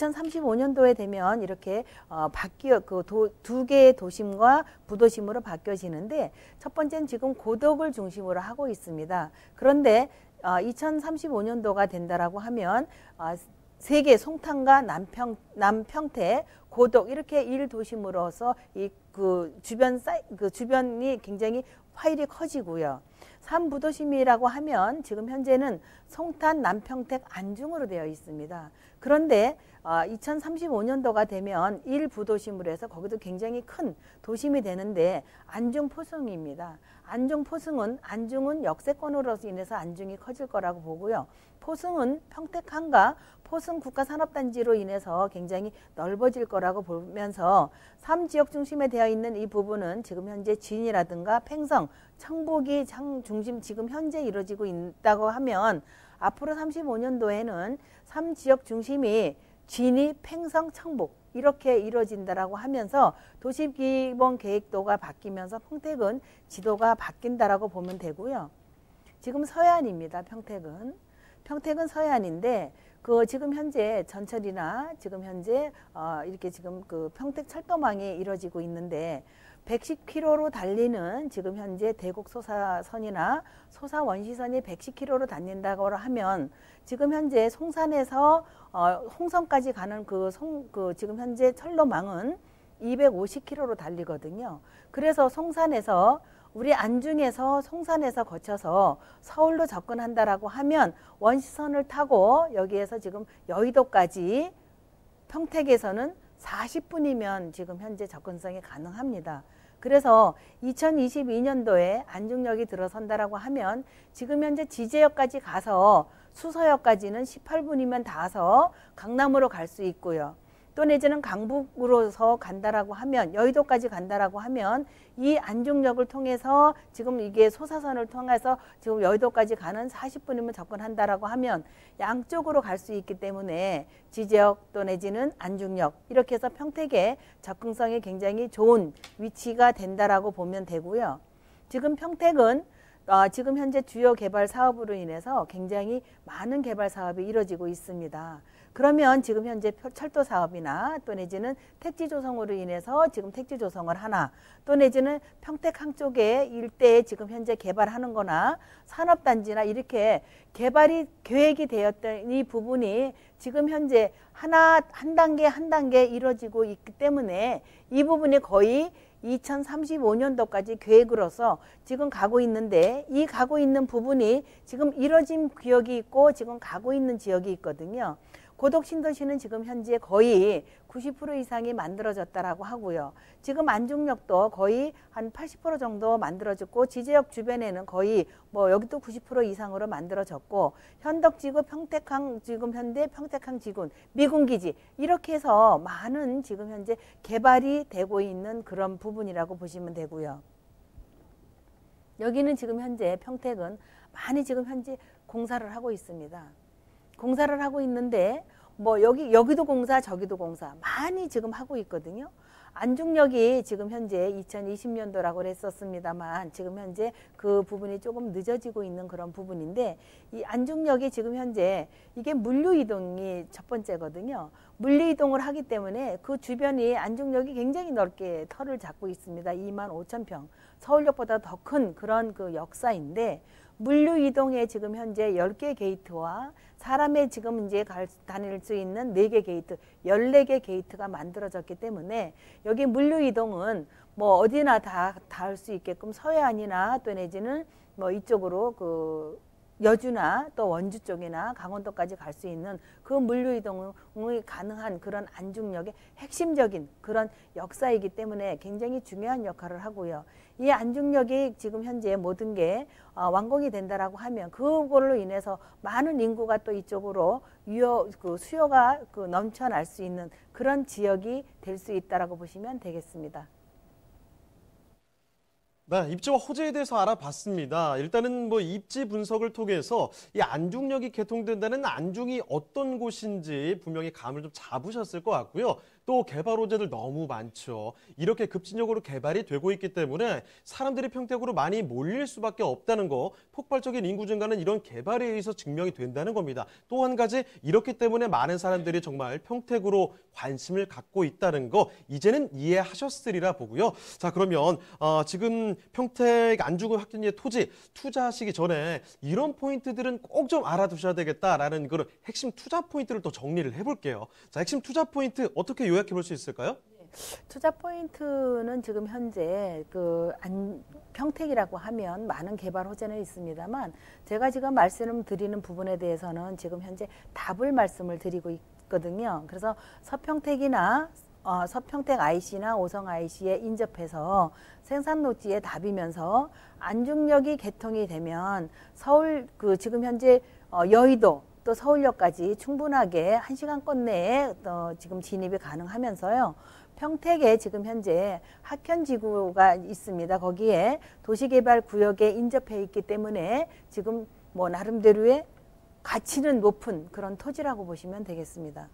2035년도에 되면 이렇게 두 개의 도심과 부도심으로 바뀌어지는데 첫 번째는 지금 고덕을 중심으로 하고 있습니다. 그런데 2035년도가 된다라고 하면 세계 송탄과 남평택, 고덕 이렇게 1도심으로서 그 주변이 굉장히 파일이 커지고요. 3부도심이라고 하면 지금 현재는 송탄, 남평택, 안중으로 되어 있습니다. 그런데 2035년도가 되면 1부도심으로 해서 거기도 굉장히 큰 도심이 되는데 안중포승입니다. 안중은 역세권으로 인해서 안중이 커질 거라고 보고요. 포승은 평택항과 포승 국가산업단지로 인해서 굉장히 넓어질 거라고 보면서 3지역 중심에 되어 있는 이 부분은 지금 현재 진이라든가 팽성, 청북이 중심 지금 현재 이루어지고 있다고 하면 앞으로 35년도에는 3지역 중심이 진이, 팽성, 청북 이렇게 이루어진다라고 하면서 도시기본계획도가 바뀌면서 평택은 지도가 바뀐다라고 보면 되고요. 지금 서해안입니다. 평택은 서해안인데 지금 현재 전철이나 지금 현재 이렇게 지금 평택 철도망이 이루어지고 있는데 110km로 달리는 지금 현재 대곡 소사선이나 소사 원시선이 110km로 달린다고 하면 지금 현재 송산에서 홍성까지 가는 지금 현재 철로망은 250km로 달리거든요. 그래서 송산에서 우리 안중에서 송산에서 거쳐서 서울로 접근한다라고 하면 원시선을 타고 여기에서 지금 여의도까지 평택에서는 40분이면 지금 현재 접근성이 가능합니다. 그래서 2022년도에 안중역이 들어선다라고 하면 지금 현재 지제역까지 가서 수서역까지는 18분이면 닿아서 강남으로 갈 수 있고요. 또 내지는 강북으로서 간다라고 하면 여의도까지 간다라고 하면 이 안중역을 통해서 지금 이게 소사선을 통해서 지금 여의도까지 가는 40분이면 접근한다라고 하면 양쪽으로 갈 수 있기 때문에 지제역 또 내지는 안중역 이렇게 해서 평택의 접근성이 굉장히 좋은 위치가 된다라고 보면 되고요. 지금 평택은 지금 현재 주요 개발 사업으로 인해서 굉장히 많은 개발 사업이 이루어지고 있습니다. 그러면 지금 현재 철도 사업이나 또 내지는 택지 조성으로 인해서 지금 택지 조성을 하나 또 내지는 평택항 쪽에 일대에 지금 현재 개발하는 거나 산업단지나 이렇게 개발이 계획이 되었던 이 부분이 지금 현재 한 단계 이루어지고 있기 때문에 이 부분이 거의 2035년도까지 계획으로서 지금 가고 있는데 이 가고 있는 부분이 지금 이뤄진 구역이 있고 지금 가고 있는 지역이 있거든요. 고덕신도시는 지금 현재 거의 90% 이상이 만들어졌다라고 하고요. 지금 안중역도 거의 한 80% 정도 만들어졌고 지제역 주변에는 거의 여기도 90% 이상으로 만들어졌고 현덕지구, 평택항 지금 현대 평택항 지군, 미군기지 이렇게 해서 많은 지금 현재 개발이 되고 있는 그런 부분이라고 보시면 되고요. 여기는 지금 현재 평택은 많이 지금 현재 공사를 하고 있습니다. 공사를 하고 있는데 여기도 공사 저기도 공사 많이 지금 하고 있거든요. 안중역이 지금 현재 2020년도라고 했었습니다만 지금 현재 그 부분이 조금 늦어지고 있는 그런 부분인데 이 안중역이 지금 현재 이게 물류 이동이 첫 번째거든요. 물류 이동을 하기 때문에 그 주변이 안중역이 굉장히 넓게 털을 잡고 있습니다. 25,000평 서울역보다 더 큰 그런 역사인데 물류 이동에 지금 현재 10개 게이트와 사람의 지금 이제 다닐 수 있는 4개 게이트, 14개 게이트가 만들어졌기 때문에 여기 물류 이동은 어디나 다 닿을 수 있게끔 서해안이나 또 내지는 이쪽으로 여주나 또 원주 쪽이나 강원도까지 갈 수 있는 그 물류 이동이 가능한 그런 안중역의 핵심적인 그런 역사이기 때문에 굉장히 중요한 역할을 하고요. 이 안중역이 지금 현재 모든 게 완공이 된다라고 하면 그걸로 인해서 많은 인구가 또 이쪽으로 수요가 넘쳐날 수 있는 그런 지역이 될 수 있다라고 보시면 되겠습니다. 네, 입지와 호재에 대해서 알아봤습니다. 일단은 입지 분석을 통해서 이 안중역이 개통된다는 안중이 어떤 곳인지 분명히 감을 좀 잡으셨을 것 같고요. 또 개발 호재들 너무 많죠. 이렇게 급진적으로 개발이 되고 있기 때문에 사람들이 평택으로 많이 몰릴 수밖에 없다는 거, 폭발적인 인구 증가는 이런 개발에 의해서 증명이 된다는 겁니다. 또 한 가지 이렇기 때문에 많은 사람들이 정말 평택으로 관심을 갖고 있다는 거 이제는 이해하셨으리라 보고요. 자, 그러면 지금 평택 안중을 확진지의 토지 투자하시기 전에 이런 포인트들은 꼭 좀 알아두셔야 되겠다라는 그런 핵심 투자 포인트를 또 정리를 해볼게요. 자, 핵심 투자 포인트 어떻게 요약해 볼 수 있을까요? 투자 포인트는 지금 현재 평택이라고 하면 많은 개발 호재는 있습니다만 제가 지금 말씀드리는 부분에 대해서는 지금 현재 답을 말씀을 드리고 있거든요. 그래서 서평택이나 서평택 IC나 오성 IC에 인접해서 생산 녹지에 답이면서 안중역이 개통이 되면 서울 지금 현재 여의도 또 서울역까지 충분하게 1시간권 내에 지금 진입이 가능하면서요. 평택에 지금 현재 학현지구가 있습니다. 거기에 도시개발구역에 인접해 있기 때문에 지금 뭐 나름대로의 가치는 높은 그런 토지라고 보시면 되겠습니다.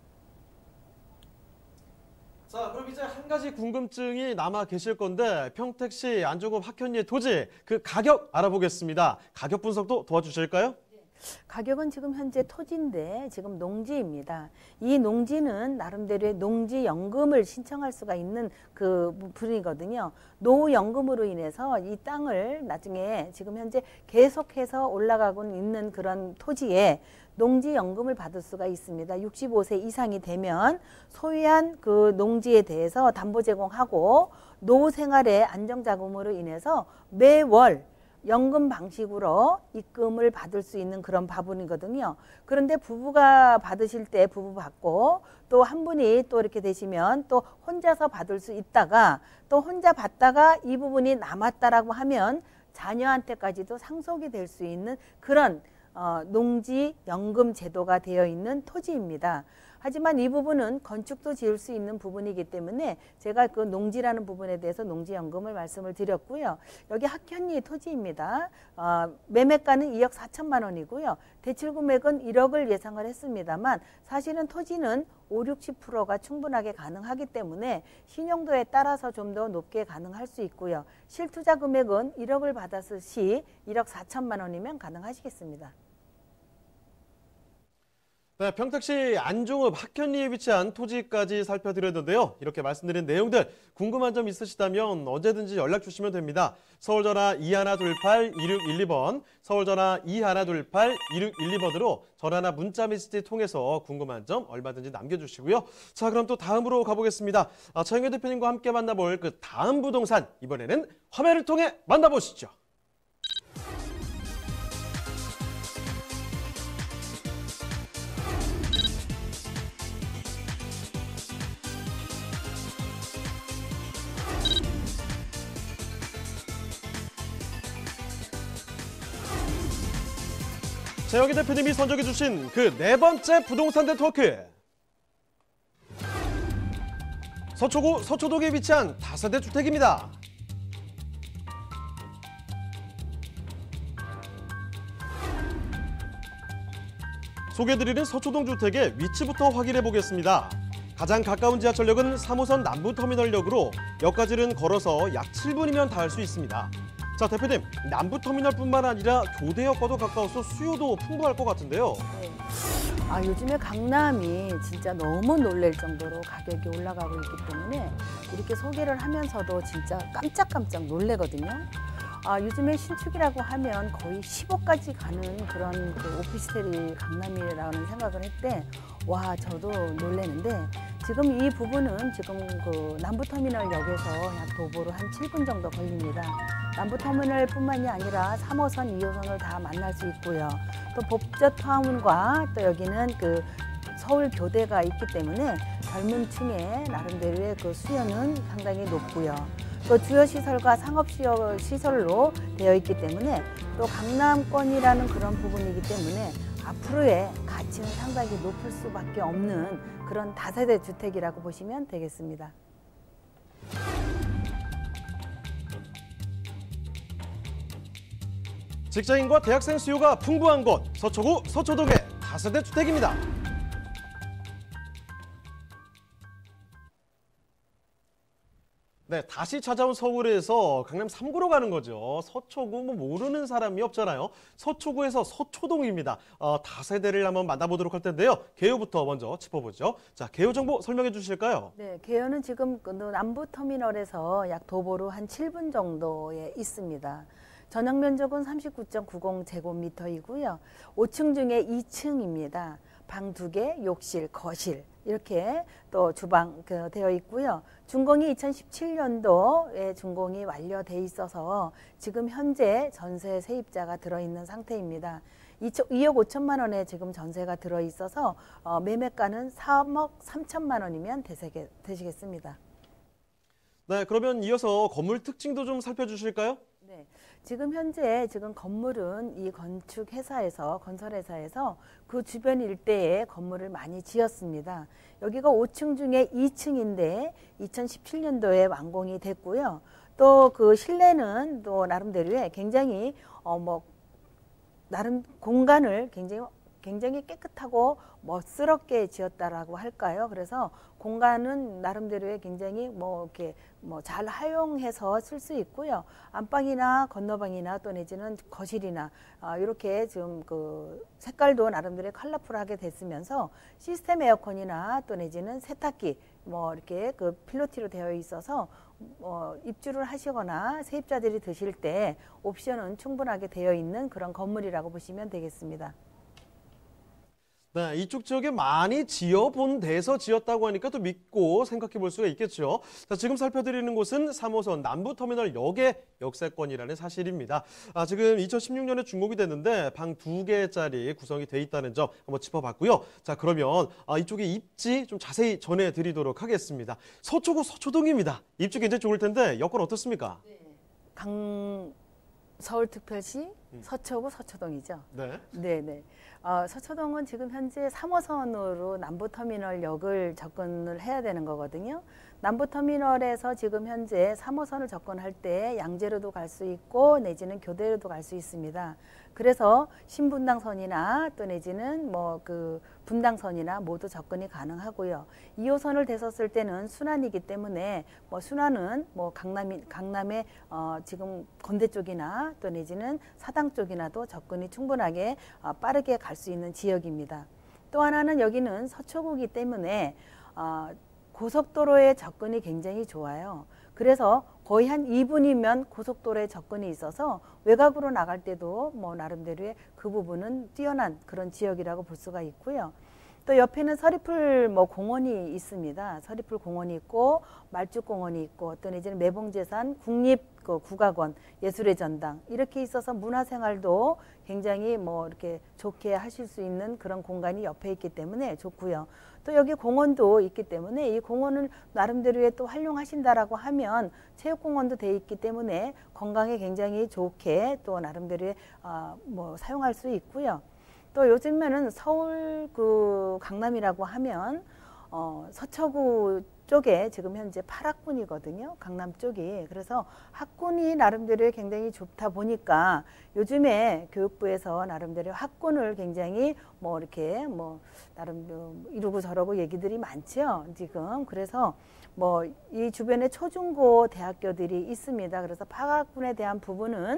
자, 그럼 이제 한 가지 궁금증이 남아 계실 건데 평택시 안중읍 학현리의 토지 그 가격 알아보겠습니다. 가격 분석도 도와주실까요? 가격은 지금 현재 토지인데 지금 농지입니다. 이 농지는 나름대로의 농지연금을 신청할 수가 있는 그 부분이거든요. 노후연금으로 인해서 이 땅을 나중에 지금 현재 계속해서 올라가고 있는 그런 토지에 농지연금을 받을 수가 있습니다. 65세 이상이 되면 소유한 그 농지에 대해서 담보 제공하고 노후 생활의 안정자금으로 인해서 매월 연금 방식으로 입금을 받을 수 있는 그런 부분이거든요. 그런데 부부가 받으실 때 부부 받고 또 한 분이 또 이렇게 되시면 또 혼자서 받을 수 있다가 또 혼자 받다가 이 부분이 남았다라고 하면 자녀한테까지도 상속이 될 수 있는 그런 농지연금 제도가 되어 있는 토지입니다. 하지만 이 부분은 건축도 지을 수 있는 부분이기 때문에 제가 그 농지라는 부분에 대해서 농지연금을 말씀을 드렸고요. 여기 학현리 토지입니다. 매매가는 2억 4천만 원이고요. 대출 금액은 1억을 예상을 했습니다만 사실은 토지는 50~60%가 충분하게 가능하기 때문에 신용도에 따라서 좀 더 높게 가능할 수 있고요. 실투자 금액은 1억을 받았을 시 1억 4천만 원이면 가능하시겠습니다. 네, 평택시 안중읍 학현리에 위치한 토지까지 살펴드렸는데요. 이렇게 말씀드린 내용들 궁금한 점 있으시다면 언제든지 연락 주시면 됩니다. 서울전화 2128-2612번, 서울전화 2128-2612번으로 전화나 문자 메시지 통해서 궁금한 점 얼마든지 남겨주시고요. 자, 그럼 또 다음으로 가보겠습니다. 차영규 대표님과 함께 만나볼 그 다음 부동산, 이번에는 화면을 통해 만나보시죠. 최영기 대표님이 선정해 주신 그 네 번째 부동산 네트워크. 서초구 서초동에 위치한 다세대 주택입니다. 소개해드리는 서초동 주택의 위치부터 확인해 보겠습니다. 가장 가까운 지하철역은 3호선 남부터미널역으로 역까지는 걸어서 약 7분이면 닿을 수 있습니다. 자, 대표님, 남부터미널뿐만 아니라 교대역과도 가까워서 수요도 풍부할 것 같은데요. 네. 요즘에 강남이 진짜 너무 놀랄 정도로 가격이 올라가고 있기 때문에 이렇게 소개를 하면서도 진짜 깜짝깜짝 놀래거든요. 요즘에 신축이라고 하면 거의 10억까지 가는 그런 그 오피스텔이 강남이라는 생각을 했대. 와, 저도 놀래는데 지금 이 부분은 지금 그 남부터미널역에서 약 도보로 한 7분 정도 걸립니다. 남부터미널뿐만이 아니라 3호선, 2호선을 다 만날 수 있고요. 또 법저타운과 또 여기는 그 서울교대가 있기 때문에 젊은 층의 나름대로의 그 수요는 상당히 높고요. 또 주요시설과 상업시설로 되어 있기 때문에 또 강남권이라는 그런 부분이기 때문에 앞으로의 가치는 상당히 높을 수밖에 없는 그런 다세대 주택이라고 보시면 되겠습니다. 직장인과 대학생 수요가 풍부한 곳, 서초구 서초동의 다세대 주택입니다. 네, 다시 찾아온 서울에서 강남 3구로 가는 거죠. 서초구 뭐 모르는 사람이 없잖아요. 서초구에서 서초동입니다. 다세대를 한번 만나보도록 할 텐데요. 개요부터 먼저 짚어보죠. 자, 개요 정보 설명해 주실까요? 네, 개요는 지금 남부터미널에서 약 도보로 한 7분 정도에 있습니다. 전용 면적은 39.90제곱미터이고요. 5층 중에 2층입니다. 방 2개, 욕실, 거실 이렇게 또 주방 되어 있고요. 준공이 2017년도에 준공이 완료돼 있어서 지금 현재 전세 세입자가 들어있는 상태입니다. 2억 5천만 원에 지금 전세가 들어 있어서 매매가는 3억 3천만 원이면 되시겠습니다. 네, 그러면 이어서 건물 특징도 좀 살펴주실까요? 네, 지금 현재 건물은 이 건설회사에서 그 주변 일대에 건물을 많이 지었습니다. 여기가 5층 중에 2층인데 2017년도에 완공이 됐고요. 또 그 실내는 또 나름대로의 굉장히 나름 공간을 굉장히 깨끗하고 멋스럽게 지었다라고 할까요? 그래서 공간은 나름대로의 굉장히 이렇게 잘 활용해서 쓸 수 있고요. 안방이나 건너방이나 또 내지는 거실이나 이렇게 좀 그 색깔도 나름대로 컬러풀하게 됐으면서 시스템 에어컨이나 또 내지는 세탁기 이렇게 그 필로티로 되어 있어서 입주를 하시거나 세입자들이 드실 때 옵션은 충분하게 되어 있는 그런 건물이라고 보시면 되겠습니다. 네, 이쪽 지역에 많이 지어본 데서 지었다고 하니까 또 믿고 생각해 볼 수가 있겠죠. 자, 지금 살펴드리는 곳은 3호선 남부터미널역의 역세권이라는 사실입니다. 지금 2016년에 준공이 됐는데 방 2개짜리 구성이 돼 있다는 점 한번 짚어봤고요. 자, 그러면 이쪽의 입지 좀 자세히 전해드리도록 하겠습니다. 서초구 서초동입니다. 입지 굉장히 좋을 텐데 여건 어떻습니까? 서울특별시 서초구 서초동이죠. 네. 네네. 서초동은 지금 현재 3호선으로 남부터미널역을 접근을 해야 되는 거거든요. 남부터미널에서 지금 현재 3호선을 접근할 때 양재로도 갈 수 있고 내지는 교대로도 갈 수 있습니다. 그래서 신분당선이나 또 내지는 그 분당선이나 모두 접근이 가능하고요. 2호선을 대섰을 때는 순환이기 때문에 순환은 강남의 지금 건대 쪽이나 또 내지는 사당 쪽이나도 접근이 충분하게 빠르게 갈 수 있는 지역입니다. 또 하나는 여기는 서초구이기 때문에 고속도로의 접근이 굉장히 좋아요. 그래서 거의 한 2분이면 고속도로에 접근이 있어서 외곽으로 나갈 때도 나름대로의 그 부분은 뛰어난 그런 지역이라고 볼 수가 있고요. 또 옆에는 서리풀 공원이 있습니다. 서리풀 공원이 있고 말죽공원이 있고 또 내지는 매봉제산 국립국악원 예술의 전당 이렇게 있어서 문화생활도 굉장히 이렇게 좋게 하실 수 있는 그런 공간이 옆에 있기 때문에 좋고요. 또 여기 공원도 있기 때문에 이 공원을 나름대로의 또 활용하신다라고 하면 체육공원도 돼 있기 때문에 건강에 굉장히 좋게 또 나름대로의 사용할 수 있고요. 또 요즘에는 서울 강남이라고 하면 서초구 쪽에 지금 현재 8학군이거든요. 강남 쪽이. 그래서 학군이 나름대로 굉장히 좋다 보니까 요즘에 교육부에서 나름대로 학군을 굉장히 이렇게 나름 이러고 저러고 얘기들이 많죠. 지금. 그래서 이 주변에 초중고 대학교들이 있습니다. 그래서 파학군에 대한 부분은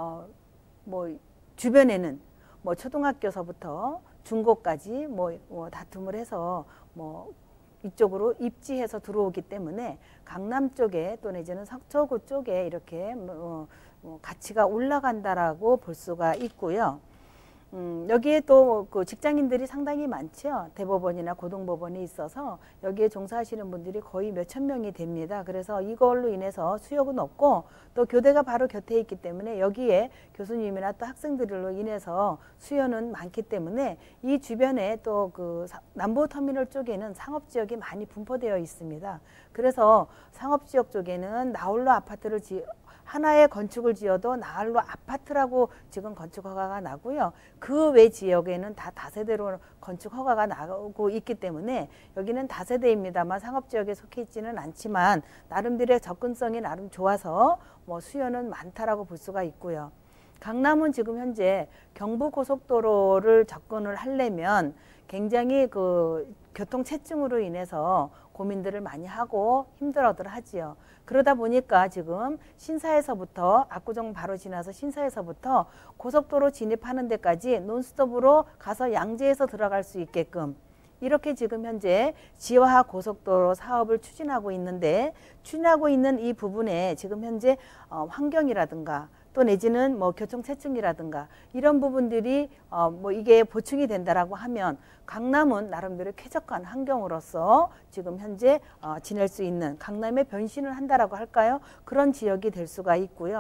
주변에는 초등학교서부터 중고까지 다툼을 해서 이쪽으로 입지해서 들어오기 때문에 강남 쪽에 또 내지는 서초구 쪽에 이렇게 가치가 올라간다라고 볼 수가 있고요. 여기에 또 그 직장인들이 상당히 많죠. 대법원이나 고등법원이 있어서 여기에 종사하시는 분들이 거의 몇천 명이 됩니다. 그래서 이걸로 인해서 수요가 높고 또 교대가 바로 곁에 있기 때문에 여기에 교수님이나 또 학생들로 인해서 수요는 많기 때문에 이 주변에 또 그 남부터미널 쪽에는 상업지역이 많이 분포되어 있습니다. 그래서 상업지역 쪽에는 나홀로 아파트를 하나의 건축을 지어도 나홀로 아파트라고 지금 건축 허가가 나고요. 그 외 지역에는 다 다세대로 건축 허가가 나오고 있기 때문에 여기는 다세대입니다만 상업지역에 속해 있지는 않지만 나름대로의 접근성이 나름 좋아서 수요는 많다라고 볼 수가 있고요. 강남은 지금 현재 경부고속도로를 접근을 하려면 굉장히 그 교통체증으로 인해서 고민들을 많이 하고 힘들어들 하지요. 그러다 보니까 지금 신사에서부터 압구정 바로 지나서 신사에서부터 고속도로 진입하는 데까지 논스톱으로 가서 양재에서 들어갈 수 있게끔 이렇게 지금 현재 지화 고속도로 사업을 추진하고 있는데 추진하고 있는 이 부분에 지금 현재 환경이라든가 또 내지는 교통체증이라든가 이런 부분들이 이게 보충이 된다라고 하면 강남은 나름대로 쾌적한 환경으로서 지금 현재 지낼 수 있는 강남의 변신을 한다라고 할까요? 그런 지역이 될 수가 있고요.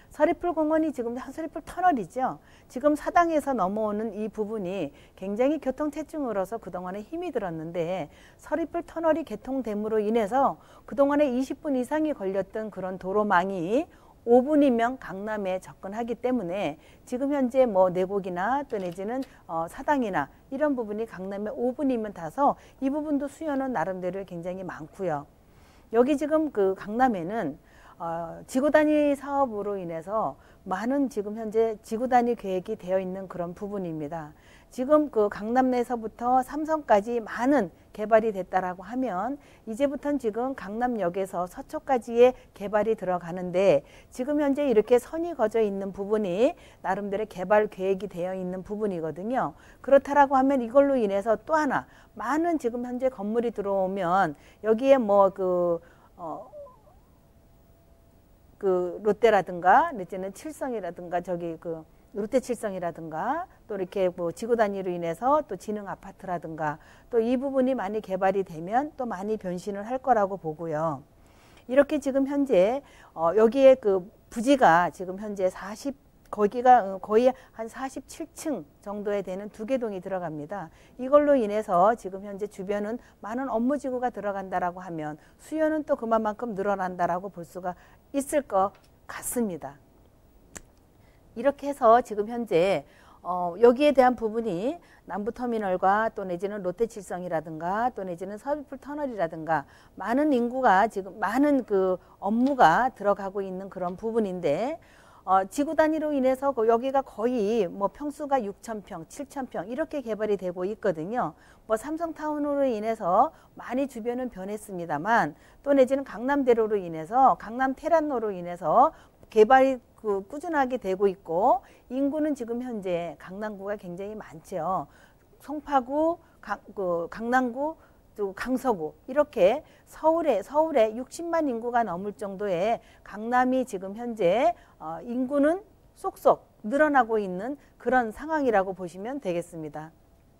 서리풀 공원이 지금 서리풀 터널이죠. 지금 사당에서 넘어오는 이 부분이 굉장히 교통체증으로서 그동안에 힘이 들었는데 서리풀 터널이 개통됨으로 인해서 그동안에 20분 이상이 걸렸던 그런 도로망이 5분이면 강남에 접근하기 때문에 지금 현재 뭐 내곡이나 또 내지는 사당이나 이런 부분이 강남에 5분이면 타서 이 부분도 수요는 나름대로 굉장히 많고요. 여기 지금 그 강남에는 지구 단위 사업으로 인해서 많은 지금 현재 지구 단위 계획이 되어 있는 그런 부분입니다. 지금 그 강남 내서부터 삼성까지 많은 개발이 됐다라고 하면 이제부터는 지금 강남역에서 서초까지의 개발이 들어가는데 지금 현재 이렇게 선이 그어져 있는 부분이 나름대로 개발 계획이 되어 있는 부분이거든요. 그렇다라고 하면 이걸로 인해서 또 하나 많은 지금 현재 건물이 들어오면 여기에 뭐 그 롯데라든가 내지는 칠성이라든가 저기 그 롯데칠성이라든가 또 이렇게 뭐 지구 단위로 인해서 또 지능 아파트라든가 또 이 부분이 많이 개발이 되면 또 많이 변신을 할 거라고 보고요. 이렇게 지금 현재 여기에 그 부지가 지금 현재 거기가 거의 한 47층 정도에 되는 2개 동이 들어갑니다. 이걸로 인해서 지금 현재 주변은 많은 업무지구가 들어간다라고 하면 수요는 또 그만큼 늘어난다라고 볼 수가 있을 것 같습니다. 이렇게 해서 지금 현재 여기에 대한 부분이 남부터미널과 또 내지는 롯데칠성이라든가 또 내지는 서리풀 터널이라든가 많은 인구가 지금 많은 그 업무가 들어가고 있는 그런 부분인데 지구 단위로 인해서 여기가 거의 뭐 평수가 6,000평, 7,000평 이렇게 개발이 되고 있거든요. 뭐 삼성타운으로 인해서 많이 주변은 변했습니다만 또 내지는 강남대로로 인해서 강남 테란로로 인해서 개발이 꾸준하게 되고 있고 인구는 지금 현재 강남구가 굉장히 많죠. 송파구, 강남구, 또 강서구 이렇게 서울에 60만 인구가 넘을 정도의 강남이 지금 현재 인구는 쏙쏙 늘어나고 있는 그런 상황이라고 보시면 되겠습니다.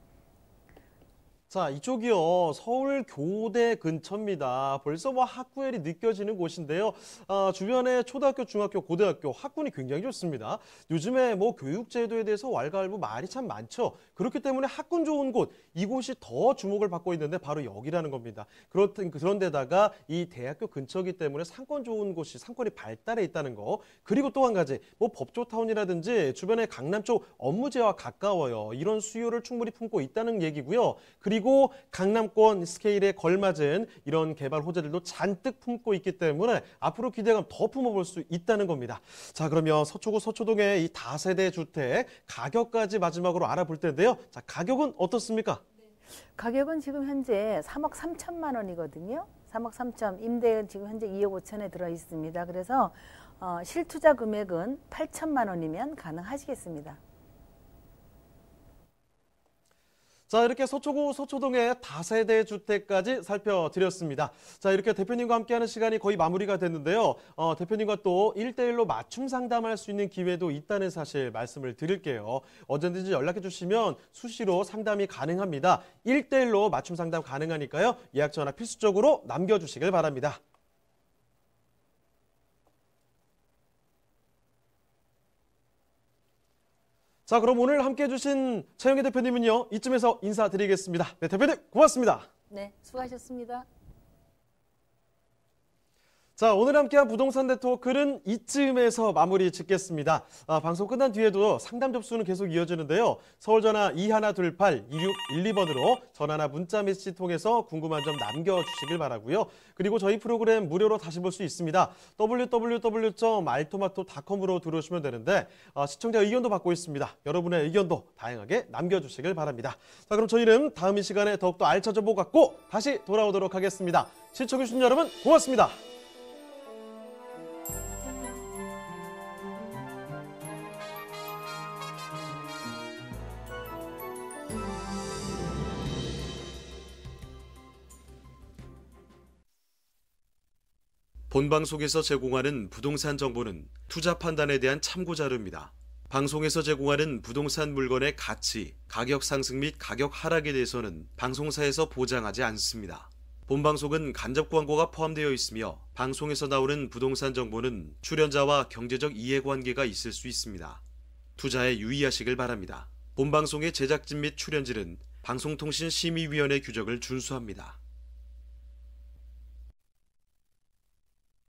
자, 이쪽이요. 서울 교대 근처입니다. 벌써 뭐 학구열이 느껴지는 곳인데요. 주변에 초등학교, 중학교, 고등학교 학군이 굉장히 좋습니다. 요즘에 뭐 교육제도에 대해서 왈가왈부 말이 참 많죠. 그렇기 때문에 학군 좋은 곳, 이곳이 더 주목을 받고 있는데 바로 여기라는 겁니다. 그런데다가 이 대학교 근처이기 때문에 상권 좋은 곳이 상권이 발달해 있다는 거. 그리고 또 한 가지, 뭐 법조타운이라든지 주변에 강남 쪽 업무지와 가까워요. 이런 수요를 충분히 품고 있다는 얘기고요. 그리고 강남권 스케일에 걸맞은 이런 개발 호재들도 잔뜩 품고 있기 때문에 앞으로 기대감 더 품어볼 수 있다는 겁니다. 자, 그러면 서초구 서초동의 이 다세대 주택 가격까지 마지막으로 알아볼 텐데요. 자, 가격은 어떻습니까? 가격은 지금 현재 3억 3천만 원이거든요. 3억 3천, 임대는 지금 현재 2억 5천에 들어 있습니다. 그래서 실투자 금액은 8천만 원이면 가능하시겠습니다. 자, 이렇게 서초구 서초동의 다세대 주택까지 살펴드렸습니다. 자, 이렇게 대표님과 함께하는 시간이 거의 마무리가 됐는데요. 대표님과 또 1대1로 맞춤 상담할 수 있는 기회도 있다는 사실 말씀을 드릴게요. 언제든지 연락해 주시면 수시로 상담이 가능합니다. 1대1로 맞춤 상담 가능하니까요. 예약 전화 필수적으로 남겨주시길 바랍니다. 자, 그럼 오늘 함께해 주신 최영애 대표님은요, 이쯤에서 인사드리겠습니다. 네, 대표님 고맙습니다. 네, 수고하셨습니다. 자, 오늘 함께한 부동산 네트워크는 이쯤에서 마무리 짓겠습니다. 방송 끝난 뒤에도 상담 접수는 계속 이어지는데요. 서울전화 2128-2612번으로 전화나 문자 메시지 통해서 궁금한 점 남겨주시길 바라고요. 그리고 저희 프로그램 무료로 다시 볼 수 있습니다. www.altomato.com으로 들어오시면 되는데 시청자 의견도 받고 있습니다. 여러분의 의견도 다양하게 남겨주시길 바랍니다. 자, 그럼 저희는 다음 이 시간에 더욱더 알찬 정보 갖고 다시 돌아오도록 하겠습니다. 시청해주신 여러분 고맙습니다. 본방송에서 제공하는 부동산 정보는 투자 판단에 대한 참고 자료입니다. 방송에서 제공하는 부동산 물건의 가치, 가격 상승 및 가격 하락에 대해서는 방송사에서 보장하지 않습니다. 본방송은 간접 광고가 포함되어 있으며 방송에서 나오는 부동산 정보는 출연자와 경제적 이해관계가 있을 수 있습니다. 투자에 유의하시길 바랍니다. 본방송의 제작진 및 출연진은 방송통신심의위원회 규정을 준수합니다.